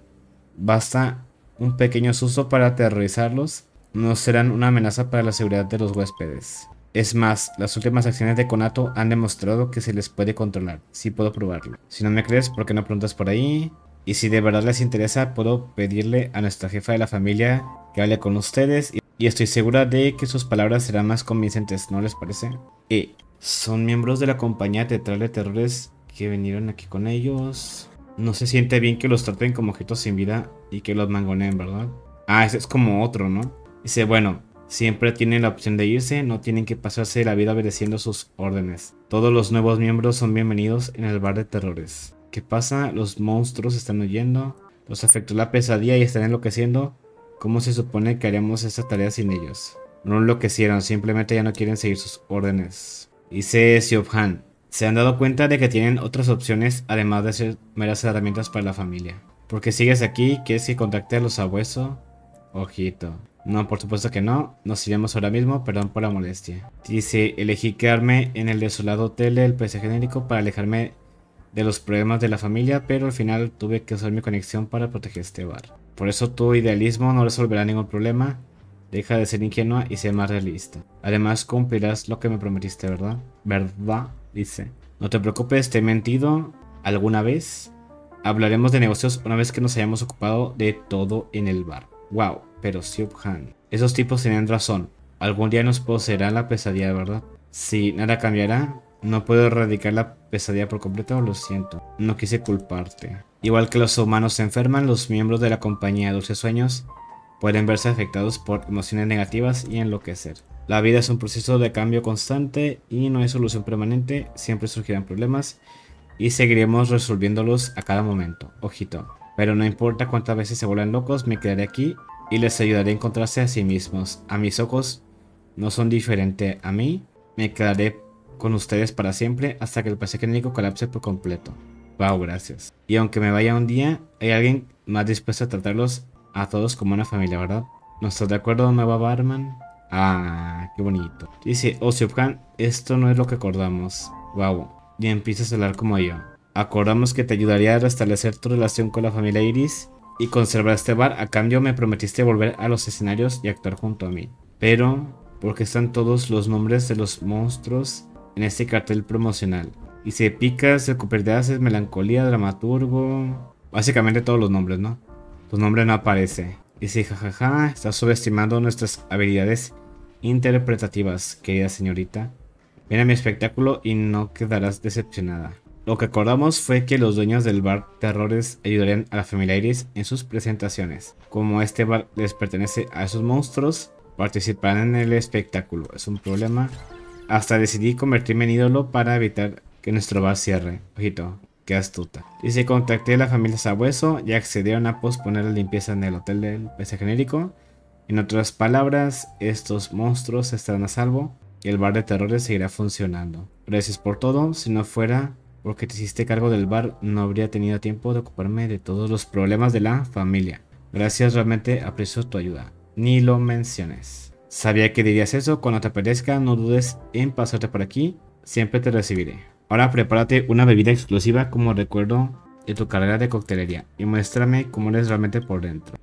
Basta un pequeño susto para aterrorizarlos. No serán una amenaza para la seguridad de los huéspedes. Es más, las últimas acciones de Konato han demostrado que se les puede controlar. Sí puedo probarlo. Si no me crees, ¿por qué no preguntas por ahí? Y si de verdad les interesa, puedo pedirle a nuestra jefa de la familia que hable con ustedes. Y estoy segura de que sus palabras serán más convincentes, ¿no les parece? Y son miembros de la compañía teatral de terrores que vinieron aquí con ellos. No se siente bien que los traten como objetos sin vida y que los mangoneen, ¿verdad? Ah, ese es como otro, ¿no? Dice, bueno, siempre tienen la opción de irse, no tienen que pasarse la vida obedeciendo sus órdenes. Todos los nuevos miembros son bienvenidos en el bar de terrores. ¿Qué pasa? Los monstruos están huyendo, los afectó la pesadilla y están enloqueciendo. ¿Cómo se supone que haríamos esta tarea sin ellos? No enloquecieron, simplemente ya no quieren seguir sus órdenes. Dice Siobhan, se han dado cuenta de que tienen otras opciones además de ser meras herramientas para la familia. ¿Por qué sigues aquí? ¿Quieres que contacte a los abuesos? Ojito. No, por supuesto que no. Nos iremos ahora mismo, perdón por la molestia. Dice, elegí quedarme en el desolado hotel del paisaje genérico para alejarme de los problemas de la familia, pero al final tuve que usar mi conexión para proteger este bar. Por eso tu idealismo no resolverá ningún problema. Deja de ser ingenua y sé más realista. Además cumplirás lo que me prometiste, ¿verdad? ¿Verdad? Dice. No te preocupes, te he mentido alguna vez. Hablaremos de negocios una vez que nos hayamos ocupado de todo en el bar. Wow, pero Siobhan, esos tipos tenían razón. Algún día nos poseerá la pesadilla, ¿verdad? Si nada cambiará, no puedo erradicar la pesadilla por completo, lo siento. No quise culparte. Igual que los humanos se enferman, los miembros de la compañía Dulces Sueños pueden verse afectados por emociones negativas y enloquecer. La vida es un proceso de cambio constante y no hay solución permanente, siempre surgirán problemas y seguiremos resolviéndolos a cada momento. Ojito. Pero no importa cuántas veces se vuelvan locos, me quedaré aquí y les ayudaré a encontrarse a sí mismos. A mis ojos no son diferentes a mí. Me quedaré con ustedes para siempre hasta que el paisaje genérico colapse por completo. Wow, gracias. Y aunque me vaya un día, hay alguien más dispuesto a tratarlos a todos como una familia, ¿verdad? ¿No estás de acuerdo, nueva barman? Ah, qué bonito. Dice, oh Siobhan, esto no es lo que acordamos. Wow, y empiezas a hablar como yo. Acordamos que te ayudaría a restablecer tu relación con la familia Iris y conservar este bar. A cambio me prometiste volver a los escenarios y actuar junto a mí. Pero porque están todos los nombres de los monstruos en este cartel promocional. Dice Picas, el Cooper de Haces, Melancolía, Dramaturgo. Básicamente todos los nombres, ¿no? Tu nombre no aparece. Dice jajaja, estás subestimando nuestras habilidades interpretativas, querida señorita. Ven a mi espectáculo y no quedarás decepcionada. Lo que acordamos fue que los dueños del bar Terrores ayudarían a la familia Iris en sus presentaciones. Como este bar les pertenece a esos monstruos, participarán en el espectáculo. Es un problema. Hasta decidí convertirme en ídolo para evitar que nuestro bar cierre. Ojito, qué astuta. Dice, contacté a la familia Sabueso y accedieron a posponer la limpieza en el hotel del P C genérico. En otras palabras, estos monstruos estarán a salvo y el bar de Terrores seguirá funcionando. Gracias por todo. Si no fuera porque te hiciste cargo del bar, no habría tenido tiempo de ocuparme de todos los problemas de la familia. Gracias, realmente aprecio tu ayuda. Ni lo menciones. Sabía que dirías eso. Cuando te aparezca, no dudes en pasarte por aquí. Siempre te recibiré. Ahora prepárate una bebida exclusiva como recuerdo de tu carrera de coctelería y muéstrame cómo eres realmente por dentro.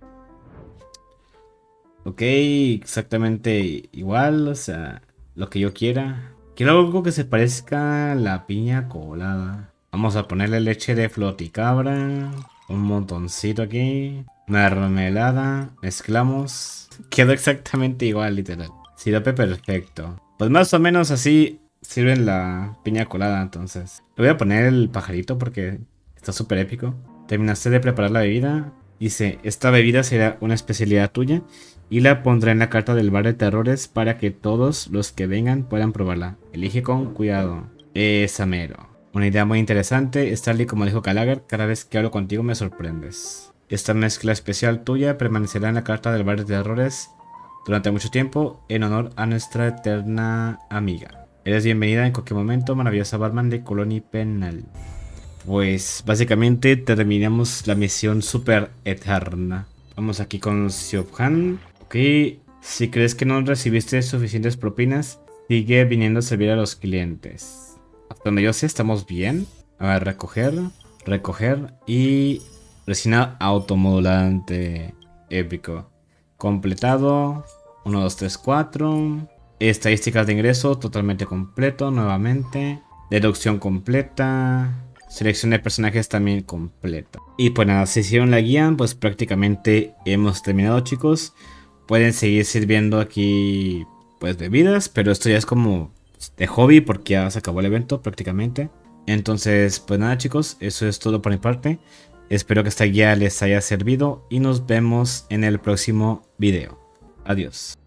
Ok, exactamente igual, o sea, lo que yo quiera. Quiero algo que se parezca a la piña colada. Vamos a ponerle leche de floticabra. Un montoncito aquí. Mermelada. Mezclamos. Quedó exactamente igual, literal. Sirope perfecto. Pues más o menos así sirven la piña colada, entonces. Le voy a poner el pajarito porque está súper épico. Terminaste de preparar la bebida. Dice, esta bebida será una especialidad tuya y la pondré en la carta del bar de Terrores para que todos los que vengan puedan probarla. Elige con cuidado. Esa mero. Una idea muy interesante. Starly, como dijo Calagar, cada vez que hablo contigo me sorprendes. Esta mezcla especial tuya permanecerá en la carta del bar de Terrores durante mucho tiempo en honor a nuestra eterna amiga. Eres bienvenida en cualquier momento, maravillosa barman de Colony Penal. Pues básicamente terminamos la misión super eterna. Vamos aquí con Siobhan. Ok, si crees que no recibiste suficientes propinas, sigue viniendo a servir a los clientes. Hasta donde yo sé, estamos bien. A ver, recoger, recoger y resina automodulante. Épico. Completado. uno, dos, tres, cuatro. Estadísticas de ingreso totalmente completo nuevamente. Deducción completa. Selección de personajes también completa. Y pues nada, si hicieron la guía, pues prácticamente hemos terminado, chicos. Pueden seguir sirviendo aquí pues bebidas, pero esto ya es como de hobby porque ya se acabó el evento prácticamente. Entonces pues nada, chicos, eso es todo por mi parte. Espero que esta guía les haya servido y nos vemos en el próximo video. Adiós.